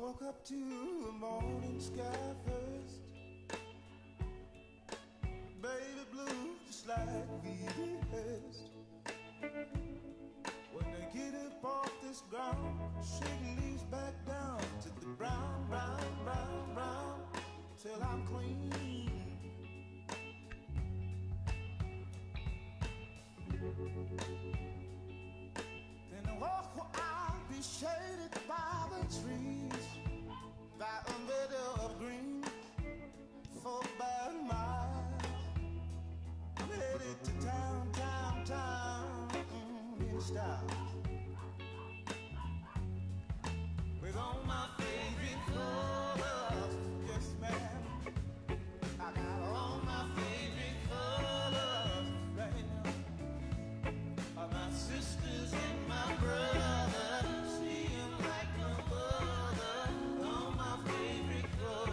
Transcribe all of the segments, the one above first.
woke up to the morning sky first. Baby blue, just like we rehearsed. When they get up off this ground, shake leaves back down to the brown, brown, brown, brown, till I'm clean. Then I walk where I'll be shaded by the trees, by a meadow of green, for about a mile. I'm headed to town, town, town, in style, with all my favorite colors. Yes, ma'am, I got all my favorite colors right now. All my sisters and my brothers, see 'em like no other. All my favorite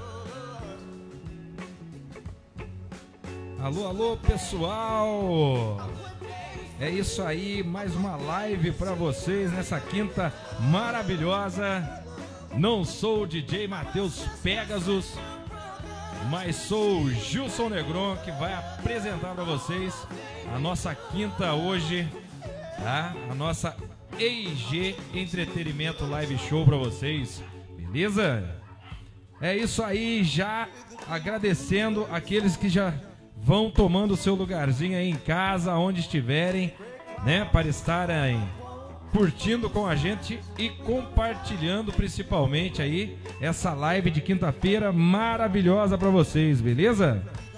colors. Alô, alô, pessoal! É isso aí, mais uma live pra vocês nessa quinta maravilhosa. Não sou o DJ Matheus Pegasus, mas sou o Gilson Negron, que vai apresentar pra vocês a nossa quinta hoje, tá? A nossa EIG Entretenimento Live Show pra vocês, beleza? É isso aí, já agradecendo aqueles que já vão tomando o seu lugarzinho aí em casa, onde estiverem, né, para estarem curtindo com a gente e compartilhando principalmente aí essa live de quinta-feira maravilhosa para vocês, beleza?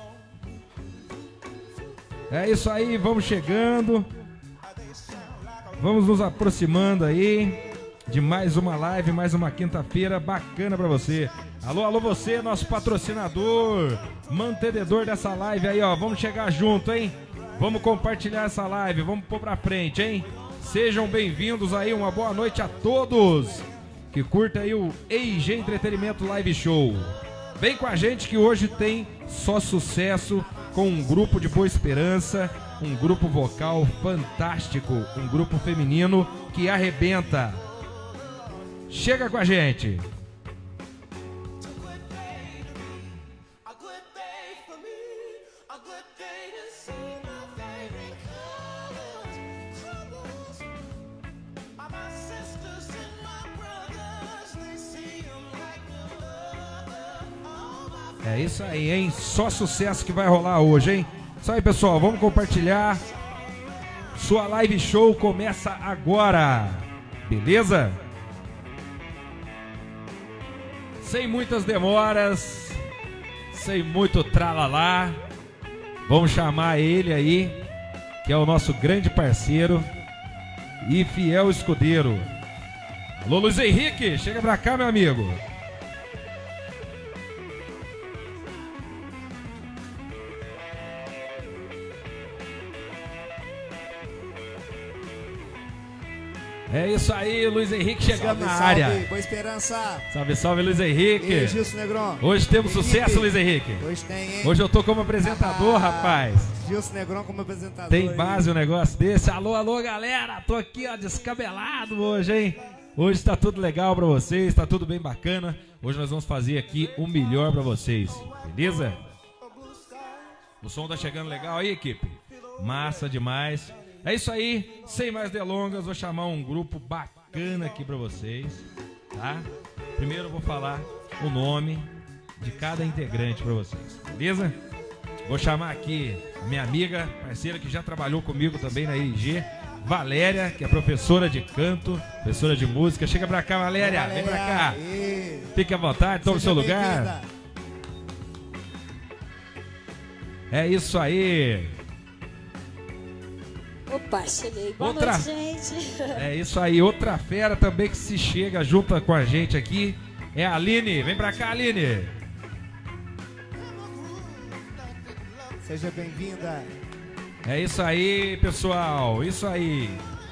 É isso aí, vamos chegando, vamos nos aproximando aí de mais uma live, mais uma quinta-feira bacana para você. Alô, alô, você, nosso patrocinador, mantenedor dessa live aí, ó. Vamos chegar junto, hein? Vamos compartilhar essa live, vamos pôr pra frente, hein? Sejam bem-vindos aí, uma boa noite a todos que curtem aí o EIG Entretenimento Live Show. Vem com a gente que hoje tem só sucesso com um grupo de Boa Esperança, um grupo vocal fantástico, um grupo feminino que arrebenta. Chega com a gente! É isso aí, hein? Só sucesso que vai rolar hoje, hein? Isso aí, pessoal, vamos compartilhar. Sua live show começa agora, beleza? Sem muitas demoras, sem muito tralalá, vamos chamar ele aí, que é o nosso grande parceiro e fiel escudeiro. Alô, Luiz Henrique, chega pra cá, meu amigo. É isso aí, Luiz Henrique chegando salve, na salve, área. Boa Esperança. Salve, salve, Luiz Henrique. E aí, Gilson Negron. Hoje temos sucesso, Luiz Henrique. Hoje tem, hein? Hoje eu tô como apresentador, rapaz. Gilson Negron como apresentador. Tem base um negócio desse. Alô, alô, galera. Tô aqui, ó, descabelado hoje, hein? Hoje tá tudo legal pra vocês, tá tudo bem bacana. Hoje nós vamos fazer aqui o melhor pra vocês, beleza? O som tá chegando legal aí, equipe? Massa demais. É isso aí, sem mais delongas, vou chamar um grupo bacana aqui pra vocês, tá? Primeiro eu vou falar o nome de cada integrante pra vocês, beleza? Vou chamar aqui a minha amiga, parceira que já trabalhou comigo também na EIG, Valéria, que é professora de canto, professora de música. Chega pra cá, Valéria, vem pra cá. Fique à vontade, tome o seu lugar. É isso aí. Opa, cheguei. Boa noite, gente. É isso aí, outra fera também que se chega junto com a gente aqui é a Aline. Vem pra cá, Aline. Seja bem-vinda. É isso aí, pessoal, isso aí.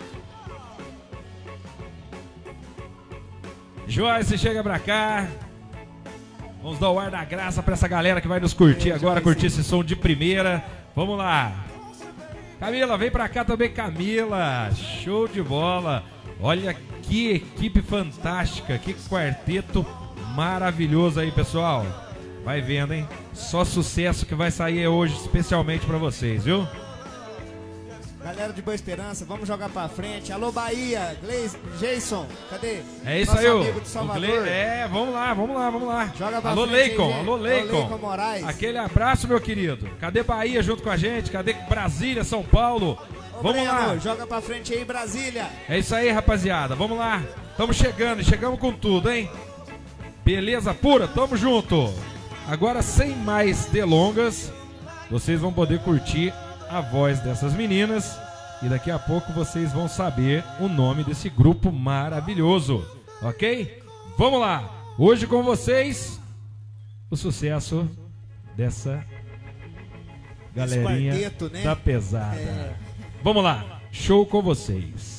Joyce, chega pra cá. Vamos dar o ar da graça pra essa galera que vai nos curtir agora, curtir esse som de primeira. Vamos lá. Camila, vem pra cá também, Camila. Show de bola. Olha que equipe fantástica, que quarteto maravilhoso aí, pessoal. Vai vendo, hein? Só sucesso que vai sair hoje especialmente pra vocês, viu? Galera de Boa Esperança, vamos jogar pra frente. Alô, Bahia, Gleison, Jason, cadê? É isso Nosso aí, amigo de Salvador. Vamos lá. Joga pra Alô, frente, Leicon, gente. alô, Leicon. Moraes. Aquele abraço, meu querido. Cadê Bahia junto com a gente? Cadê Brasília, São Paulo? Ô, Vamos Breno, lá. joga pra frente aí, Brasília. É isso aí, rapaziada. Vamos lá. Estamos chegamos com tudo, hein? Beleza pura? Tamo junto. Agora, sem mais delongas, vocês vão poder curtir a voz dessas meninas e daqui a pouco vocês vão saber o nome desse grupo maravilhoso, ok? Vamos lá. Hoje com vocês, o sucesso dessa galerinha quarteto, né? da pesada. Vamos lá. Show com vocês.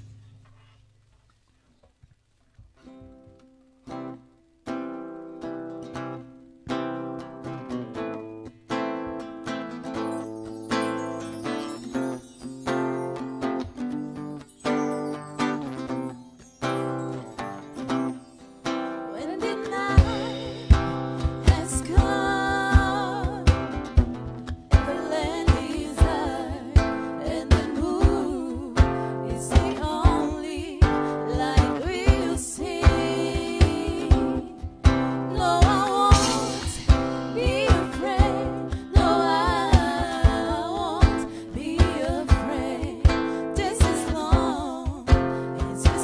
When the night has come, the land is dark, and the moon is the only light we'll see. No, I won't be afraid. No, I won't be afraid. Just as long as you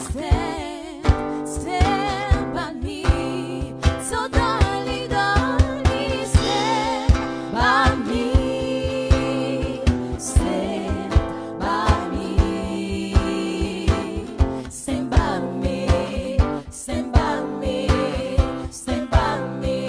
stand by me. So darling, darling, stand by me. Stand by me. Stand by me. Stand by me. Stand by me.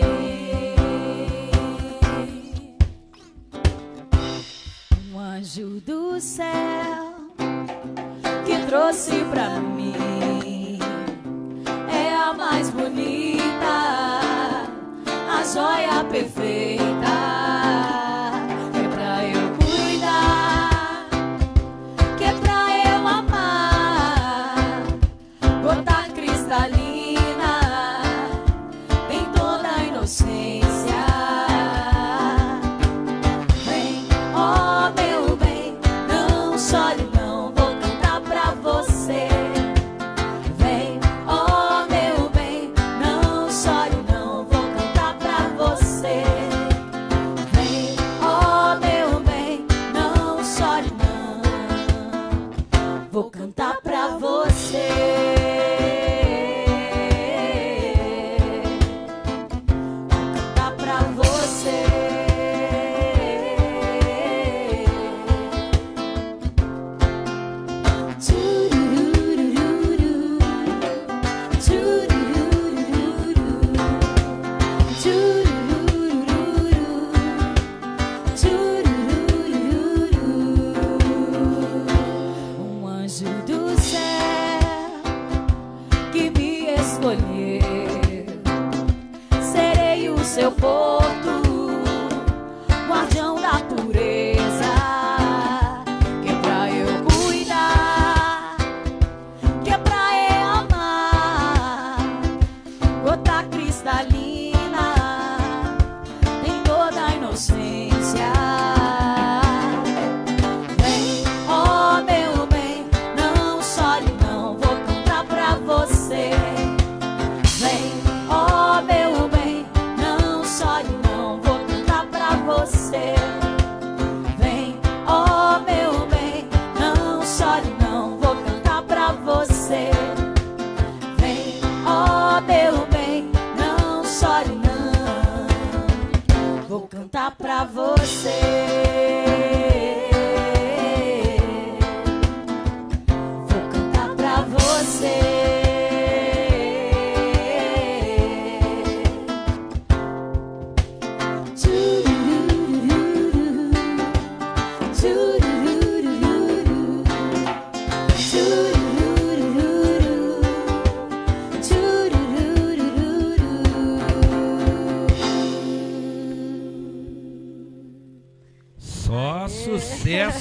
Anjo do céu que trouxe pra mim é a mais bonita, a joia perfeita. É pra eu cuidar, que é pra eu amar. Gota cristalina, tem toda a inocência. Vem, ó meu bem, não chore não, vou cantar pra você. Vem, ó meu bem, não chore não, vou cantar pra você. Vem, ó meu bem, não chore não, vou cantar pra você. Cantar pra você. Tchururururu, tchururururu, tchururururu. Anjo do céu que me escolheu, serei o seu porto, guardião da pureza, que é pra eu cuidar, que é pra eu amar. Gota cristalina, tem toda a inocência. Vem, ó meu bem, não chore não, vou cantar pra você. Vem, ó meu bem, não chore não.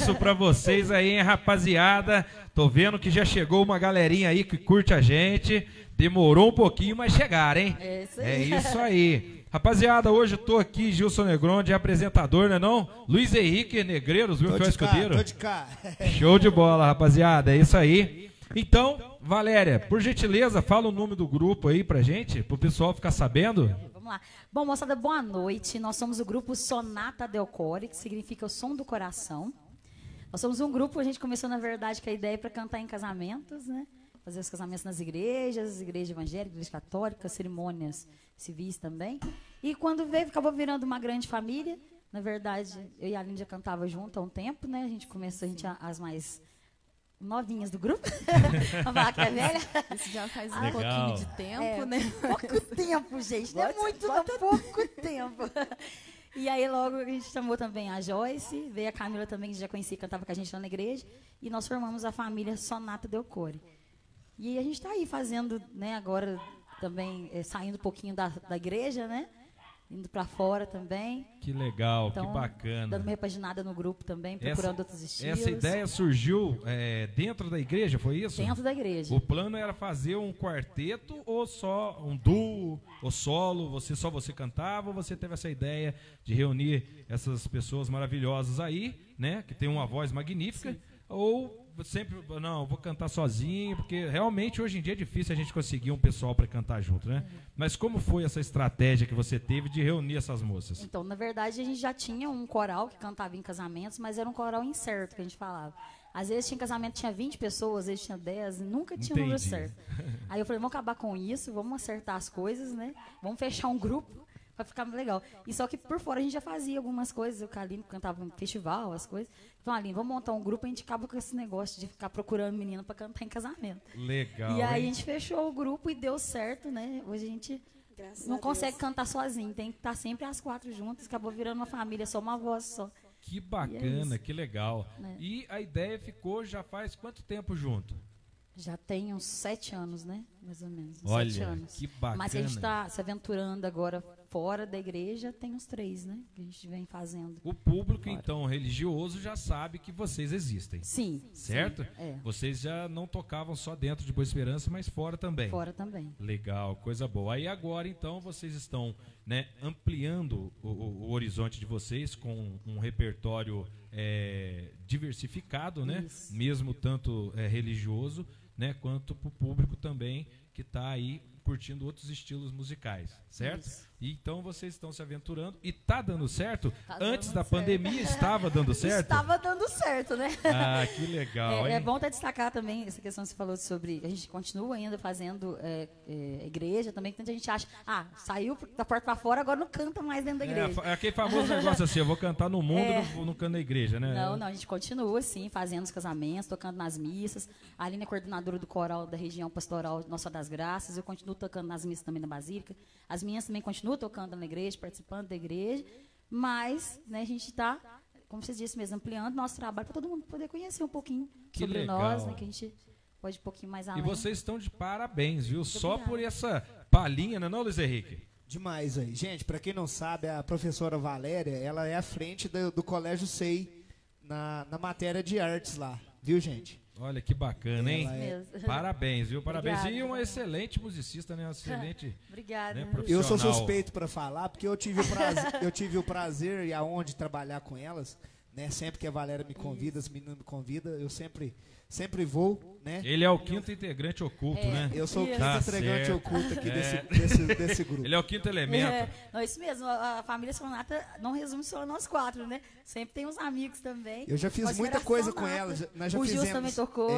sucesso pra vocês aí, hein, rapaziada. Tô vendo que já chegou uma galerinha aí que curte a gente. Demorou um pouquinho, mas chegaram, hein? É isso aí. É isso aí. Rapaziada, hoje eu tô aqui, Gilson Negron, de apresentador, né não? Luiz Henrique Negreiros, viu, Fiel Escudeiro? Tô de cá. Show de bola, rapaziada, é isso aí. Então, Valéria, por gentileza, fala o nome do grupo aí pra gente, pro pessoal ficar sabendo. Vamos lá. Bom, moçada, boa noite. Nós somos o grupo Sonata Del Core, que significa o som do coração. Nós somos um grupo, a gente começou, na verdade, com a ideia para cantar em casamentos, né? Fazer os casamentos nas igrejas evangélicas, igrejas católicas, cerimônias civis também. E quando veio, acabou virando uma grande família. Na verdade, eu e a Aline já cantava junto há um tempo, né? A gente começou, as mais novinhas do grupo. Vamos falar que é velha. Isso já faz um Legal. pouquinho de tempo, né? Pouco tempo, gente. Não é muito, não. Pouco tempo. E aí logo a gente chamou também a Joyce, veio a Camila também, que já conhecia, cantava com a gente lá na igreja. E nós formamos a família Sonata Del Core. E a gente está aí fazendo, né, agora também, saindo um pouquinho da igreja, né? Indo para fora também. Que legal, Então, que bacana. Dando uma repaginada no grupo também, procurando outros estilos. Essa ideia surgiu dentro da igreja, foi isso? Dentro da igreja. O plano era fazer um quarteto ou só um duo ou solo? Só você cantava ou você teve essa ideia de reunir essas pessoas maravilhosas aí, né? Que tem uma voz magnífica. Sim. Ou sempre, não, vou cantar sozinho, porque realmente hoje em dia é difícil a gente conseguir um pessoal para cantar junto, né? Mas como foi essa estratégia que você teve de reunir essas moças? Então, na verdade, a gente já tinha um coral que cantava em casamentos, mas era um coral incerto que a gente falava. Às vezes tinha casamento, tinha 20 pessoas, às vezes tinha 10, nunca tinha o número certo. Aí eu falei, vamos acabar com isso, vamos acertar as coisas, né? Vamos fechar um grupo para ficar legal. E só que por fora a gente já fazia algumas coisas, eu com a Aline cantava no festival, as coisas. Então, Aline, vamos montar um grupo, a gente acaba com esse negócio de ficar procurando menina para cantar em casamento. Legal. E aí hein? a gente fechou o grupo e deu certo, né? Hoje a gente não consegue cantar sozinho, tem que estar sempre as 4 juntas, acabou virando uma família, só uma voz só. Que bacana, é que legal. Né? E a ideia ficou já faz quanto tempo junto? Já tem uns 7 anos, né? Mais ou menos. Uns Olha, 7 anos. que bacana. Mas a gente está se aventurando agora fora da igreja, tem uns 3, né? Que a gente vem fazendo. O público, então, religioso já sabe que vocês existem. Sim. Certo? Sim, é. Vocês já não tocavam só dentro de Boa Esperança, mas fora também. Fora também. Legal, coisa boa. Aí agora, então, vocês estão, né, ampliando o horizonte de vocês com um repertório diversificado, né? Isso. Mesmo tanto religioso, né, quanto para o público também que está aí curtindo outros estilos musicais, certo? Isso. E então vocês estão se aventurando e tá dando certo? Tá Antes dando da certo. pandemia estava dando certo? Estava dando certo, né? Ah, que legal, hein? É bom até destacar também essa questão que você falou sobre. A gente continua ainda fazendo igreja também, que a gente acha, saiu da porta para fora, agora não canta mais dentro da igreja. É aquele famoso negócio assim, eu vou cantar no mundo, não canto na igreja, né? Não, a gente continua, sim, fazendo os casamentos, tocando nas missas. A Aline é coordenadora do coral da região pastoral Nossa das Graças. Eu continuo tocando nas missas também na Basílica. As minhas também continuam tocando na igreja, participando da igreja. Mas, né, a gente está, como você disse mesmo, ampliando nosso trabalho para todo mundo poder conhecer um pouquinho Que sobre legal. nós, né, que a gente pode ir um pouquinho mais além. E vocês estão de parabéns, viu? Só obrigada. por essa palhinha, não é, Luiz Henrique? Demais aí. Gente, pra quem não sabe, a professora Valéria, ela é à frente do Colégio SEI na matéria de artes lá. Viu, gente? Olha que bacana, hein? Ela é- Mesmo. Parabéns, viu? Parabéns. Obrigada. E uma excelente musicista, né? Uma excelente Obrigada. né, Eu profissional. sou suspeito pra falar, porque eu tive o prazer e aonde trabalhar com elas, né? Sempre que a Valéria me convida, as meninas me convidam, eu sempre vou, né? Ele é o quinto integrante oculto, né? Eu sou o quinto Tá entregante certo. oculto aqui É. desse grupo. Ele é o quinto elemento. Não, isso mesmo, a família Sonata não resume só nós 4, né? Sempre tem uns amigos também. Eu já fiz Pode muita ser a coisa com Sonata. elas. Nós já O Gilson fizemos. também tocou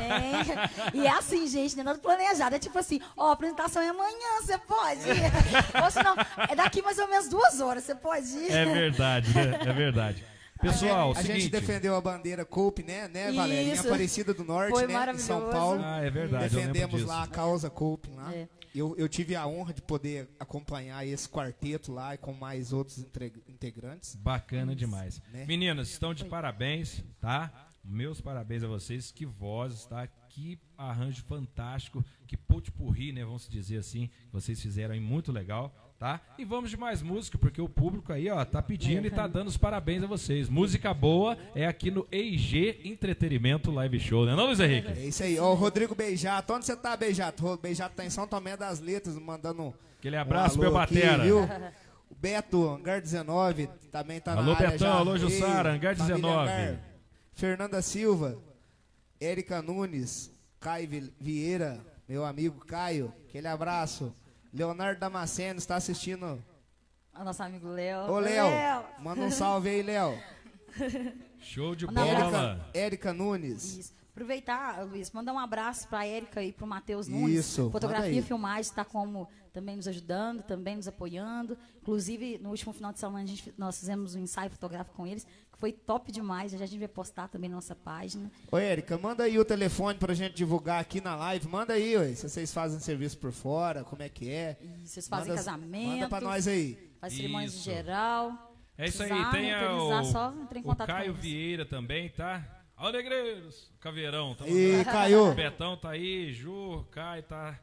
também. E é assim, gente, não é nada planejado. É tipo assim, ó, a apresentação é amanhã, você pode ir. Ou senão, é daqui mais ou menos 2 horas, você pode ir. É verdade, né? É verdade. Pessoal, a gente seguinte. defendeu a bandeira Cope, né, Valéria? Em Isso. Aparecida do Norte, Foi né? Em São maravilhoso. Paulo. Ah, é verdade, eu lembro Defendemos disso. lá a causa Cope lá. É. Eu tive a honra de poder acompanhar esse quarteto lá com mais outros integrantes. Bacana demais. Né? Meninas, estão de parabéns, tá? Meus parabéns a vocês, que voz, tá? Que arranjo fantástico, que pot-pourri, né? Vamos dizer assim, que vocês fizeram aí, muito legal, tá? E vamos de mais música, porque o público aí, ó, tá pedindo e tá dando os parabéns a vocês. Música boa é aqui no EIG Entretenimento Live Show, né não, Luiz Henrique? É isso aí, ó, o Rodrigo Beijato. Onde você tá, Beijato? O Beijato tá em São Tomé das Letras, mandando Aquele abraço, alô meu aqui, batera. viu? O Beto, Hangar 19, também tá Alô, na área Betão, já. alô, Jussara, Ei, Hangar família 19. Hangar. Fernanda Silva, Érica Nunes, Caio Vieira, meu amigo Caio, aquele abraço. Leonardo Damasceno está assistindo. O nosso amigo Léo. Ô, Léo, manda um salve aí, Léo. Show de Manda um bola. Érica Nunes. Isso. Aproveitar, Luiz, mandar um abraço para a Érica e para o Matheus Nunes. Isso, manda Fotografia aí. e filmagem está como também nos ajudando, também nos apoiando. Inclusive, no último final de semana, nós fizemos um ensaio fotográfico com eles, que foi top demais. Já a gente vai postar também na nossa página. Ô, Érica, manda aí o telefone pra gente divulgar aqui na live. Manda aí, ué, se vocês fazem serviço por fora, como é que é. E vocês fazem Manda- casamento, Manda pra nós aí. faz cerimônias em Isso. geral. É isso aí, Precisar tem organizar, só entre em o contato Caio com eles. Vieira também, tá? Alô, Negreiros, Caveirão, tá E mandando. Caio, O Betão tá aí, Ju, Caio, tá.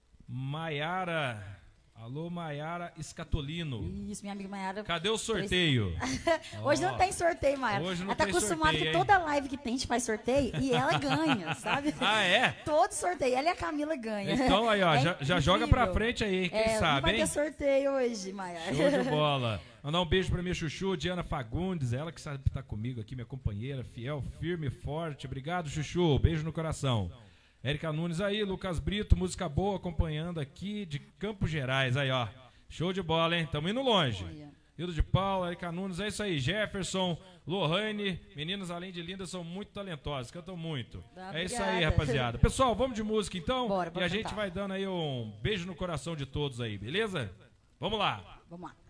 Maiara, alô, Maiara Escatolino. Isso, minha amiga Maiara. Cadê o sorteio? Hoje Ó, não tem sorteio, Maiara. hoje não Ela tá tem acostumada sorteio, que hein? toda live que tem, a gente faz sorteio e ela ganha, sabe? Ah, é? Todo sorteio. Ela e a Camila ganham. Então aí, ó, É já joga pra incrível. frente aí, quem Não sabe, vai hein? ter sorteio hoje, Maiara. Show de bola. Mandar um beijo pra minha chuchu, Diana Fagundes, ela que sabe que tá comigo aqui, minha companheira, fiel, firme e forte. Obrigado, chuchu. Beijo no coração. Érica Nunes aí, Lucas Brito, música boa acompanhando aqui de Campos Gerais. Aí, ó. Show de bola, hein? Tamo indo longe. Hildo de Paula, Érica Nunes, é isso aí. Jefferson, Lohane, meninas além de lindas são muito talentosas, cantam muito. Ah, É isso aí, obrigada. rapaziada. Pessoal, vamos de música então? Bora, e bora a gente cantar. vai dando aí um beijo no coração de todos aí, beleza? Vamos lá. Vamos lá.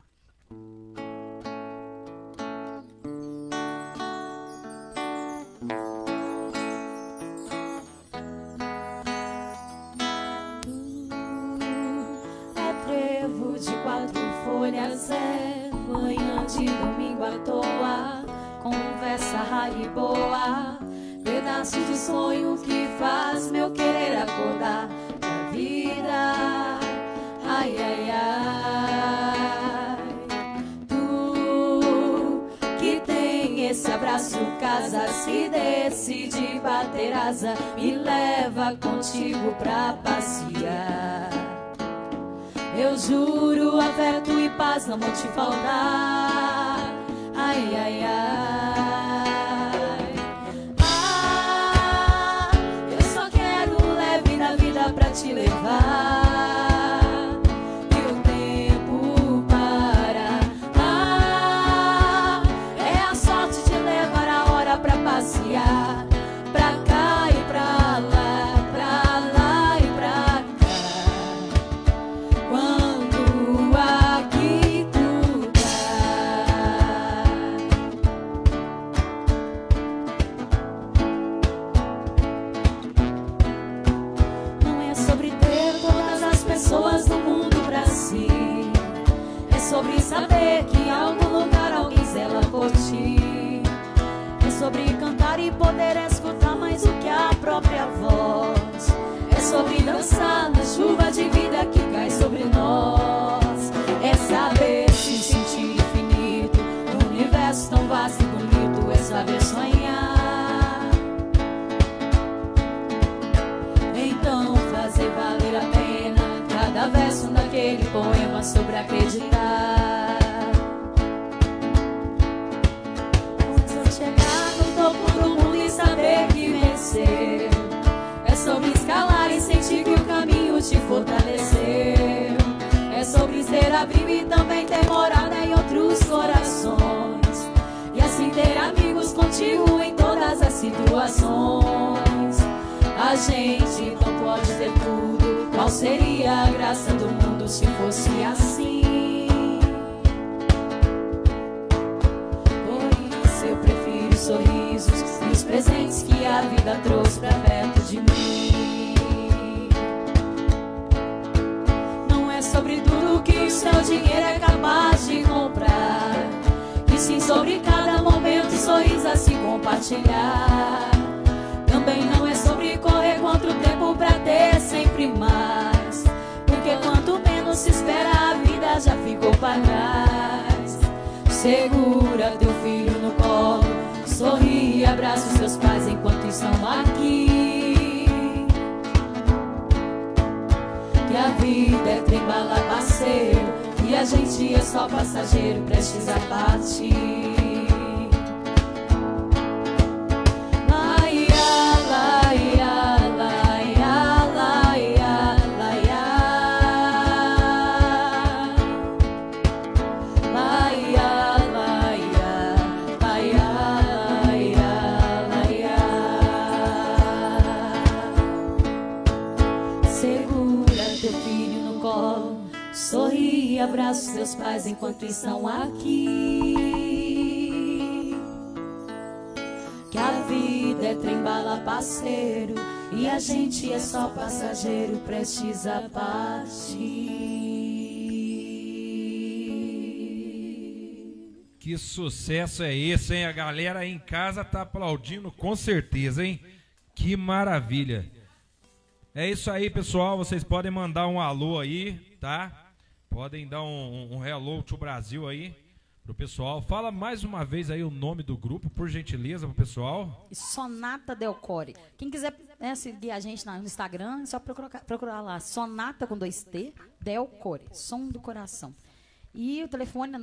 É trevo de 4 folhas, é manhã de domingo à toa, conversa rara e boa, pedaço de sonho que faz meu querer acordar pra vida. Ai, ai, ai. Tu que tem esse abraço, casa, se decide bater asa, me leva contigo pra passear. Eu juro, afeto e paz não vão te faltar. Ai, ai, ai. Ah, eu só quero leve na vida pra te levar. E o tempo para. Ah, é a sorte de levar a hora pra passear. Pra cá e pra lá, e pra cá. Quando aqui tu tá. Não é sobre ter todas as pessoas do mundo pra si. É sobre saber que em algum lugar alguém zela por ti. É sobre cantar e poder escutar mais do que a própria voz. É sobre dançar na chuva de vida que cai sobre nós. É saber se sentir infinito num universo tão vasto e bonito. É saber sonhar. Então fazer valer a pena cada verso daquele poema sobre acreditar. Antes eu chegar no topo do mundo e saber que vencer, é sobre escalar e sentir que o caminho te fortaleceu. É sobre ser abrigo e também ter morada em outros corações, e assim ter amigos contigo em todas as situações. A gente não pode ter tudo. Qual seria a graça do mundo se fosse assim? Por isso eu prefiro sorrisos e os presentes que a vida trouxe pra perto de mim. Não é sobre tudo que o seu dinheiro é capaz de comprar, e sim sobre cada momento sorriso a se compartilhar. Também não é sobre correr contra o tempo pra ter sempre mais, porque quanto menos se espera a vida já ficou pra trás. Segura teu filho no colo, sorri e abraça os seus pais enquanto estão aqui. Que a vida é trem-bala, parceiro, e a gente é só passageiro prestes a partir. Abraça os seus pais enquanto estão aqui. Que a vida é trem-bala, parceiro, e a gente é só passageiro prestes a partir. Que sucesso é esse, hein? A galera aí em casa tá aplaudindo com certeza, hein? Que maravilha. É isso aí, pessoal. Vocês podem mandar um alô aí, tá? Podem dar um hello to Brasil aí pro pessoal. Fala mais uma vez aí o nome do grupo, por gentileza, pro pessoal. Sonata Delcore. Quem quiser seguir a gente no Instagram, é só procurar lá. Sonata com 2T, Delcore, som do coração. E o telefone é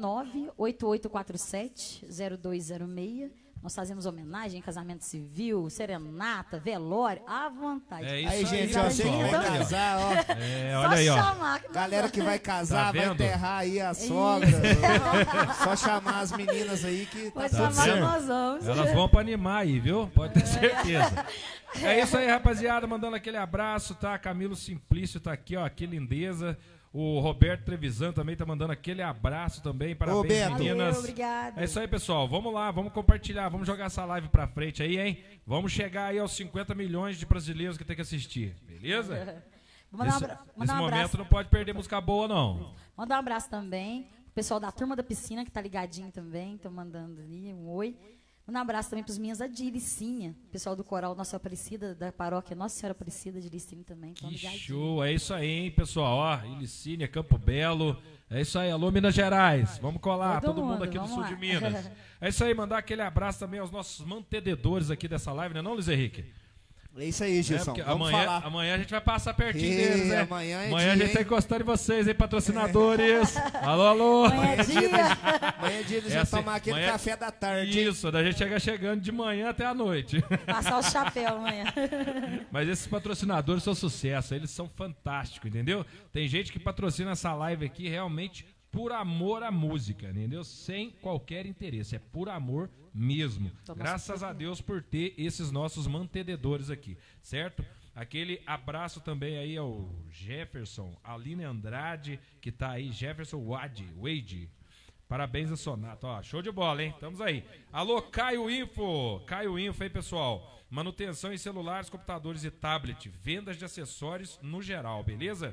98847-0206. Nós fazemos homenagem, casamento civil, serenata, velório, à vontade. É isso Aí, gente, ó, pessoal. você que vai Olha, casar, ó. É, Só olha aí, ó. chamar. Galera que vai casar, Tá vai vendo? enterrar aí a sogra. Só chamar as meninas aí que tá Pode tudo chamar que vendo? nós vamos. Elas vão pra animar aí, viu? Pode ter certeza. É isso aí, rapaziada. Mandando aquele abraço, tá? Camilo Simplício tá aqui, ó. Que lindeza. O Roberto Trevisan também tá mandando aquele abraço também. Parabéns, Beto. meninas. Valeu, obrigado. É isso aí, pessoal. Vamos lá, vamos compartilhar. Vamos jogar essa live pra frente aí, hein? Vamos chegar aí aos 50 milhões de brasileiros que tem que assistir. Beleza? Vou Nesse mandar um momento abraço. não pode perder música boa, não. Mandar um abraço também pro pessoal da turma da piscina, que tá ligadinho também. Tô mandando ali um oi. Mandar um abraço também pros meninos da de Ilicinha, pessoal do coral Nossa Aparecida, da paróquia Nossa Senhora Aparecida de Ilicinha também. Que show, é isso aí, hein, pessoal. Ó, Ilicínia, Campo Belo. É isso aí, alô, Minas Gerais. Vamos colar, todo mundo aqui do vamos sul lá. de Minas. É isso aí, mandar aquele abraço também aos nossos mantenedores aqui dessa live, né, não, Luiz Henrique? É isso aí, Gilson. Porque Vamos falar. amanhã a gente vai passar pertinho Ê, deles, né? amanhã é a dia, gente tá hein? encostando em vocês, hein, patrocinadores. Alô, alô. Amanhã é dia. Amanhã é dia de já assim, tomar aquele amanhã- café da tarde. Isso, da gente chega chegando de manhã até a noite. Passar o chapéu amanhã. Mas esses patrocinadores são sucesso, eles são fantásticos, entendeu? Tem gente que patrocina essa live aqui realmente por amor à música, entendeu? Sem qualquer interesse, é por amor mesmo. Graças a Deus por ter esses nossos mantenedores aqui, certo? Aquele abraço também aí ao Jefferson, Aline Andrade, que tá aí, Jefferson Wade. Parabéns a Sonata, ó, show de bola, hein? Estamos aí. Alô, Caio Info aí, pessoal. Manutenção em celulares, computadores e tablet, vendas de acessórios no geral, beleza?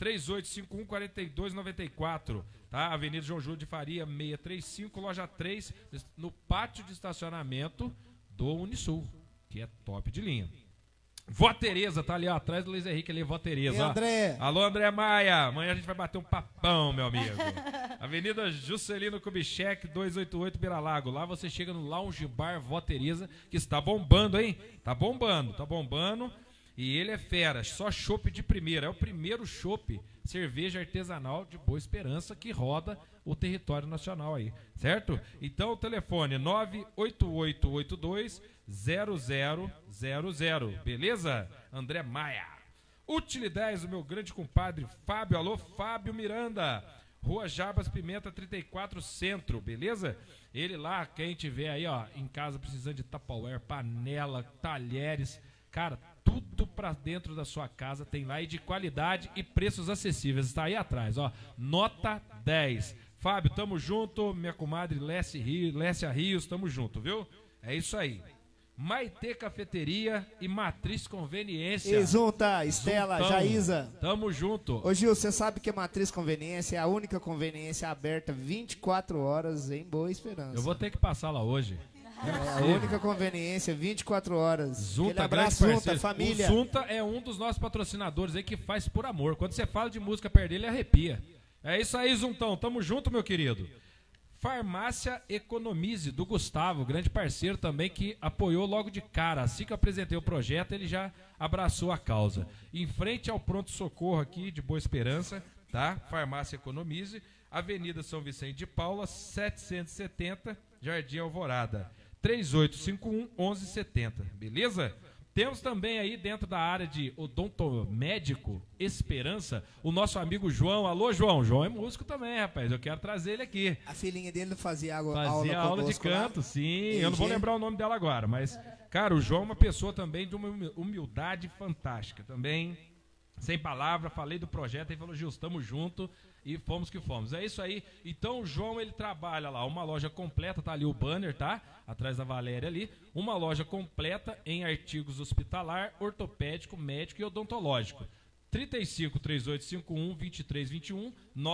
3851-4294, tá? Avenida João Júlio de Faria, 635, loja 3, no pátio de estacionamento do Unisul, que é top de linha. Vó Tereza, tá ali ó, atrás do Luiz Henrique ali, Vó Tereza. E Ó. André? Alô, André Maia. Amanhã a gente vai bater um papão, meu amigo. Avenida Juscelino Kubitschek, 288 Beira-Lago. Lá você chega no Lounge Bar Vó Tereza, que está bombando, hein? Tá bombando. E ele é fera, só chopp de primeira. É o primeiro chopp, cerveja artesanal de Boa Esperança que roda o território nacional aí, certo? Então o telefone 988820000, beleza? André Maia. Utilidades, o meu grande compadre Fábio, alô Fábio Miranda, Rua Jabas Pimenta 34 Centro, beleza? Ele lá, quem tiver aí ó, em casa precisando de Tupperware, panela, talheres, cara, tudo pra dentro da sua casa tem lá e de qualidade e preços acessíveis. Está aí atrás, ó. Nota 10. Fábio, tamo junto. Minha comadre Lécia Rios, tamo junto, viu? É isso aí. Maitê Cafeteria e Matriz Conveniência. E junta, Estela, Juntão. Jaísa. Tamo junto. Ô Gil, você sabe que a Matriz Conveniência é a única conveniência aberta 24 horas em Boa Esperança. Eu vou ter que passar lá hoje. É a única conveniência, 24 horas. Aquele Zunta, grande abraço, Zunta, parceiro. família. O Zunta é um dos nossos patrocinadores aí que faz por amor. Quando você fala de música perto dele, arrepia. É isso aí, Zuntão. Tamo junto, meu querido. Farmácia Economize, do Gustavo, grande parceiro também, que apoiou logo de cara. Assim que eu apresentei o projeto, ele já abraçou a causa. Em frente ao pronto-socorro aqui de Boa Esperança, tá? Farmácia Economize, Avenida São Vicente de Paula, 770, Jardim Alvorada. 3851-1170, beleza? Temos também aí dentro da área de odontomédico Esperança, o nosso amigo João. Alô, João. João é músico também, rapaz. Eu quero trazer ele aqui. A filhinha dele fazia aula Aula de conosco canto, lá. sim. Eu não vou lembrar o nome dela agora, mas, cara, o João é uma pessoa também de uma humildade fantástica. Também, sem palavra, falei do projeto e falou, Gil, estamos juntos. E fomos que fomos. É isso aí. Então o João, ele trabalha lá, uma loja completa, tá ali o banner, tá? Atrás da Valéria ali. Uma loja completa em artigos hospitalar, ortopédico, médico e odontológico. 35-3851-2321,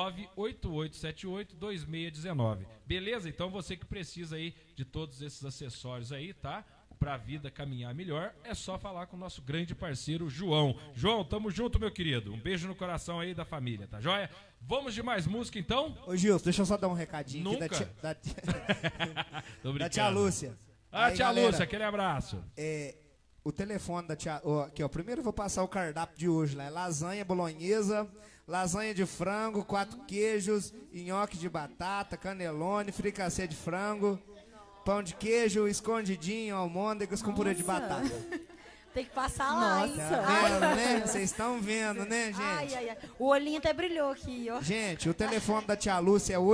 98878-2619. Beleza? Então você que precisa aí de todos esses acessórios aí, tá? Pra vida caminhar melhor, é só falar com o nosso grande parceiro João. João, tamo junto, meu querido. Um beijo no coração aí da família, tá joia? Vamos de mais música, então? Ô, Gilson, deixa eu só dar um recadinho Nunca? aqui Tô brincando. da tia Lúcia. Ah, Aí, tia galera, Lúcia, aquele abraço. O telefone da tia... ó, aqui, ó. Primeiro eu vou passar o cardápio de hoje lá. É lasanha bolonhesa, lasanha de frango, 4 queijos, nhoque de batata, canelone, fricassê de frango, pão de queijo, escondidinho, almôndegas com purê de batata. Tem que passar lá, hein? Tá vendo, né? Vocês estão vendo, né, gente? Ai, ai, ai. O olhinho até brilhou aqui, ó. Gente, o telefone da tia Lúcia é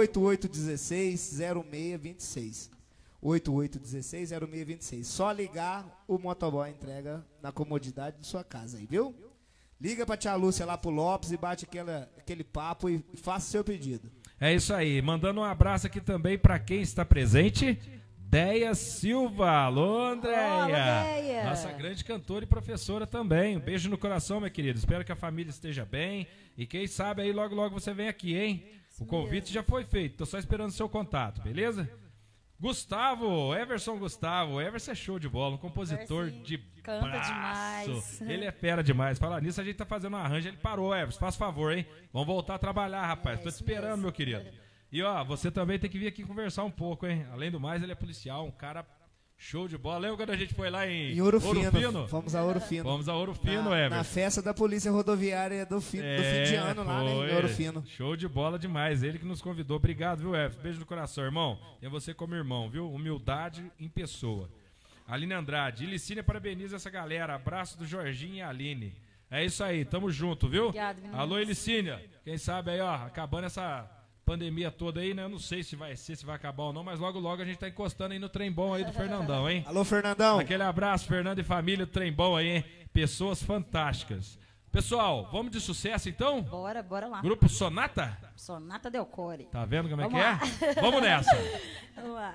8816-0626. 8816-0626. Só ligar, o motoboy entrega na comodidade de sua casa aí, viu? Liga pra tia Lúcia lá pro Lopes e bate aquele papo e faça seu pedido. É isso aí. Mandando um abraço aqui também pra quem está presente. Deia Silva. Alô, Andréia. Deia. Nossa grande cantora e professora também. Um beijo no coração, minha querida. Espero que a família esteja bem. E quem sabe aí logo, logo você vem aqui, hein? O convite já foi feito. Tô só esperando o seu contato, beleza? Gustavo, Everson Gustavo. Everson é show de bola, um compositor de canta braço. demais. Ele é fera demais. Falar nisso, a gente tá fazendo um arranjo. Ele parou, Everson. Faz favor, hein? Vamos voltar a trabalhar, rapaz. Tô te esperando, meu querido. E ó, você também tem que vir aqui conversar um pouco, hein? Além do mais, ele é policial, um cara show de bola. Lembra quando a gente foi lá em Ouro Fino? Fomos a Ouro Fino. Vamos a Ouro Fino, na Everson. Na festa da Polícia Rodoviária do fim de ano lá, né? Em Ouro Fino. Show de bola demais. Ele que nos convidou. Obrigado, viu, Everson? Beijo no coração, irmão. E você como irmão, viu? Humildade em pessoa. Aline Andrade. Ilicínia parabeniza essa galera. Abraço do Jorginho e a Aline. É isso aí, tamo junto, viu? Obrigado, meninas. Alô, Ilicínia. Quem sabe aí, ó, acabando essa pandemia toda aí, né? Eu não sei se vai acabar ou não, mas logo, logo a gente tá encostando aí no trem bom aí do Fernandão, hein? Alô, Fernandão. Aquele abraço, Fernando e família, do trem bom aí, hein? Pessoas fantásticas. Pessoal, vamos de sucesso então? Bora lá. Grupo Sonata? Sonata Del Core. Tá vendo como é Vamos que lá. é? Vamos nessa. Vamos lá.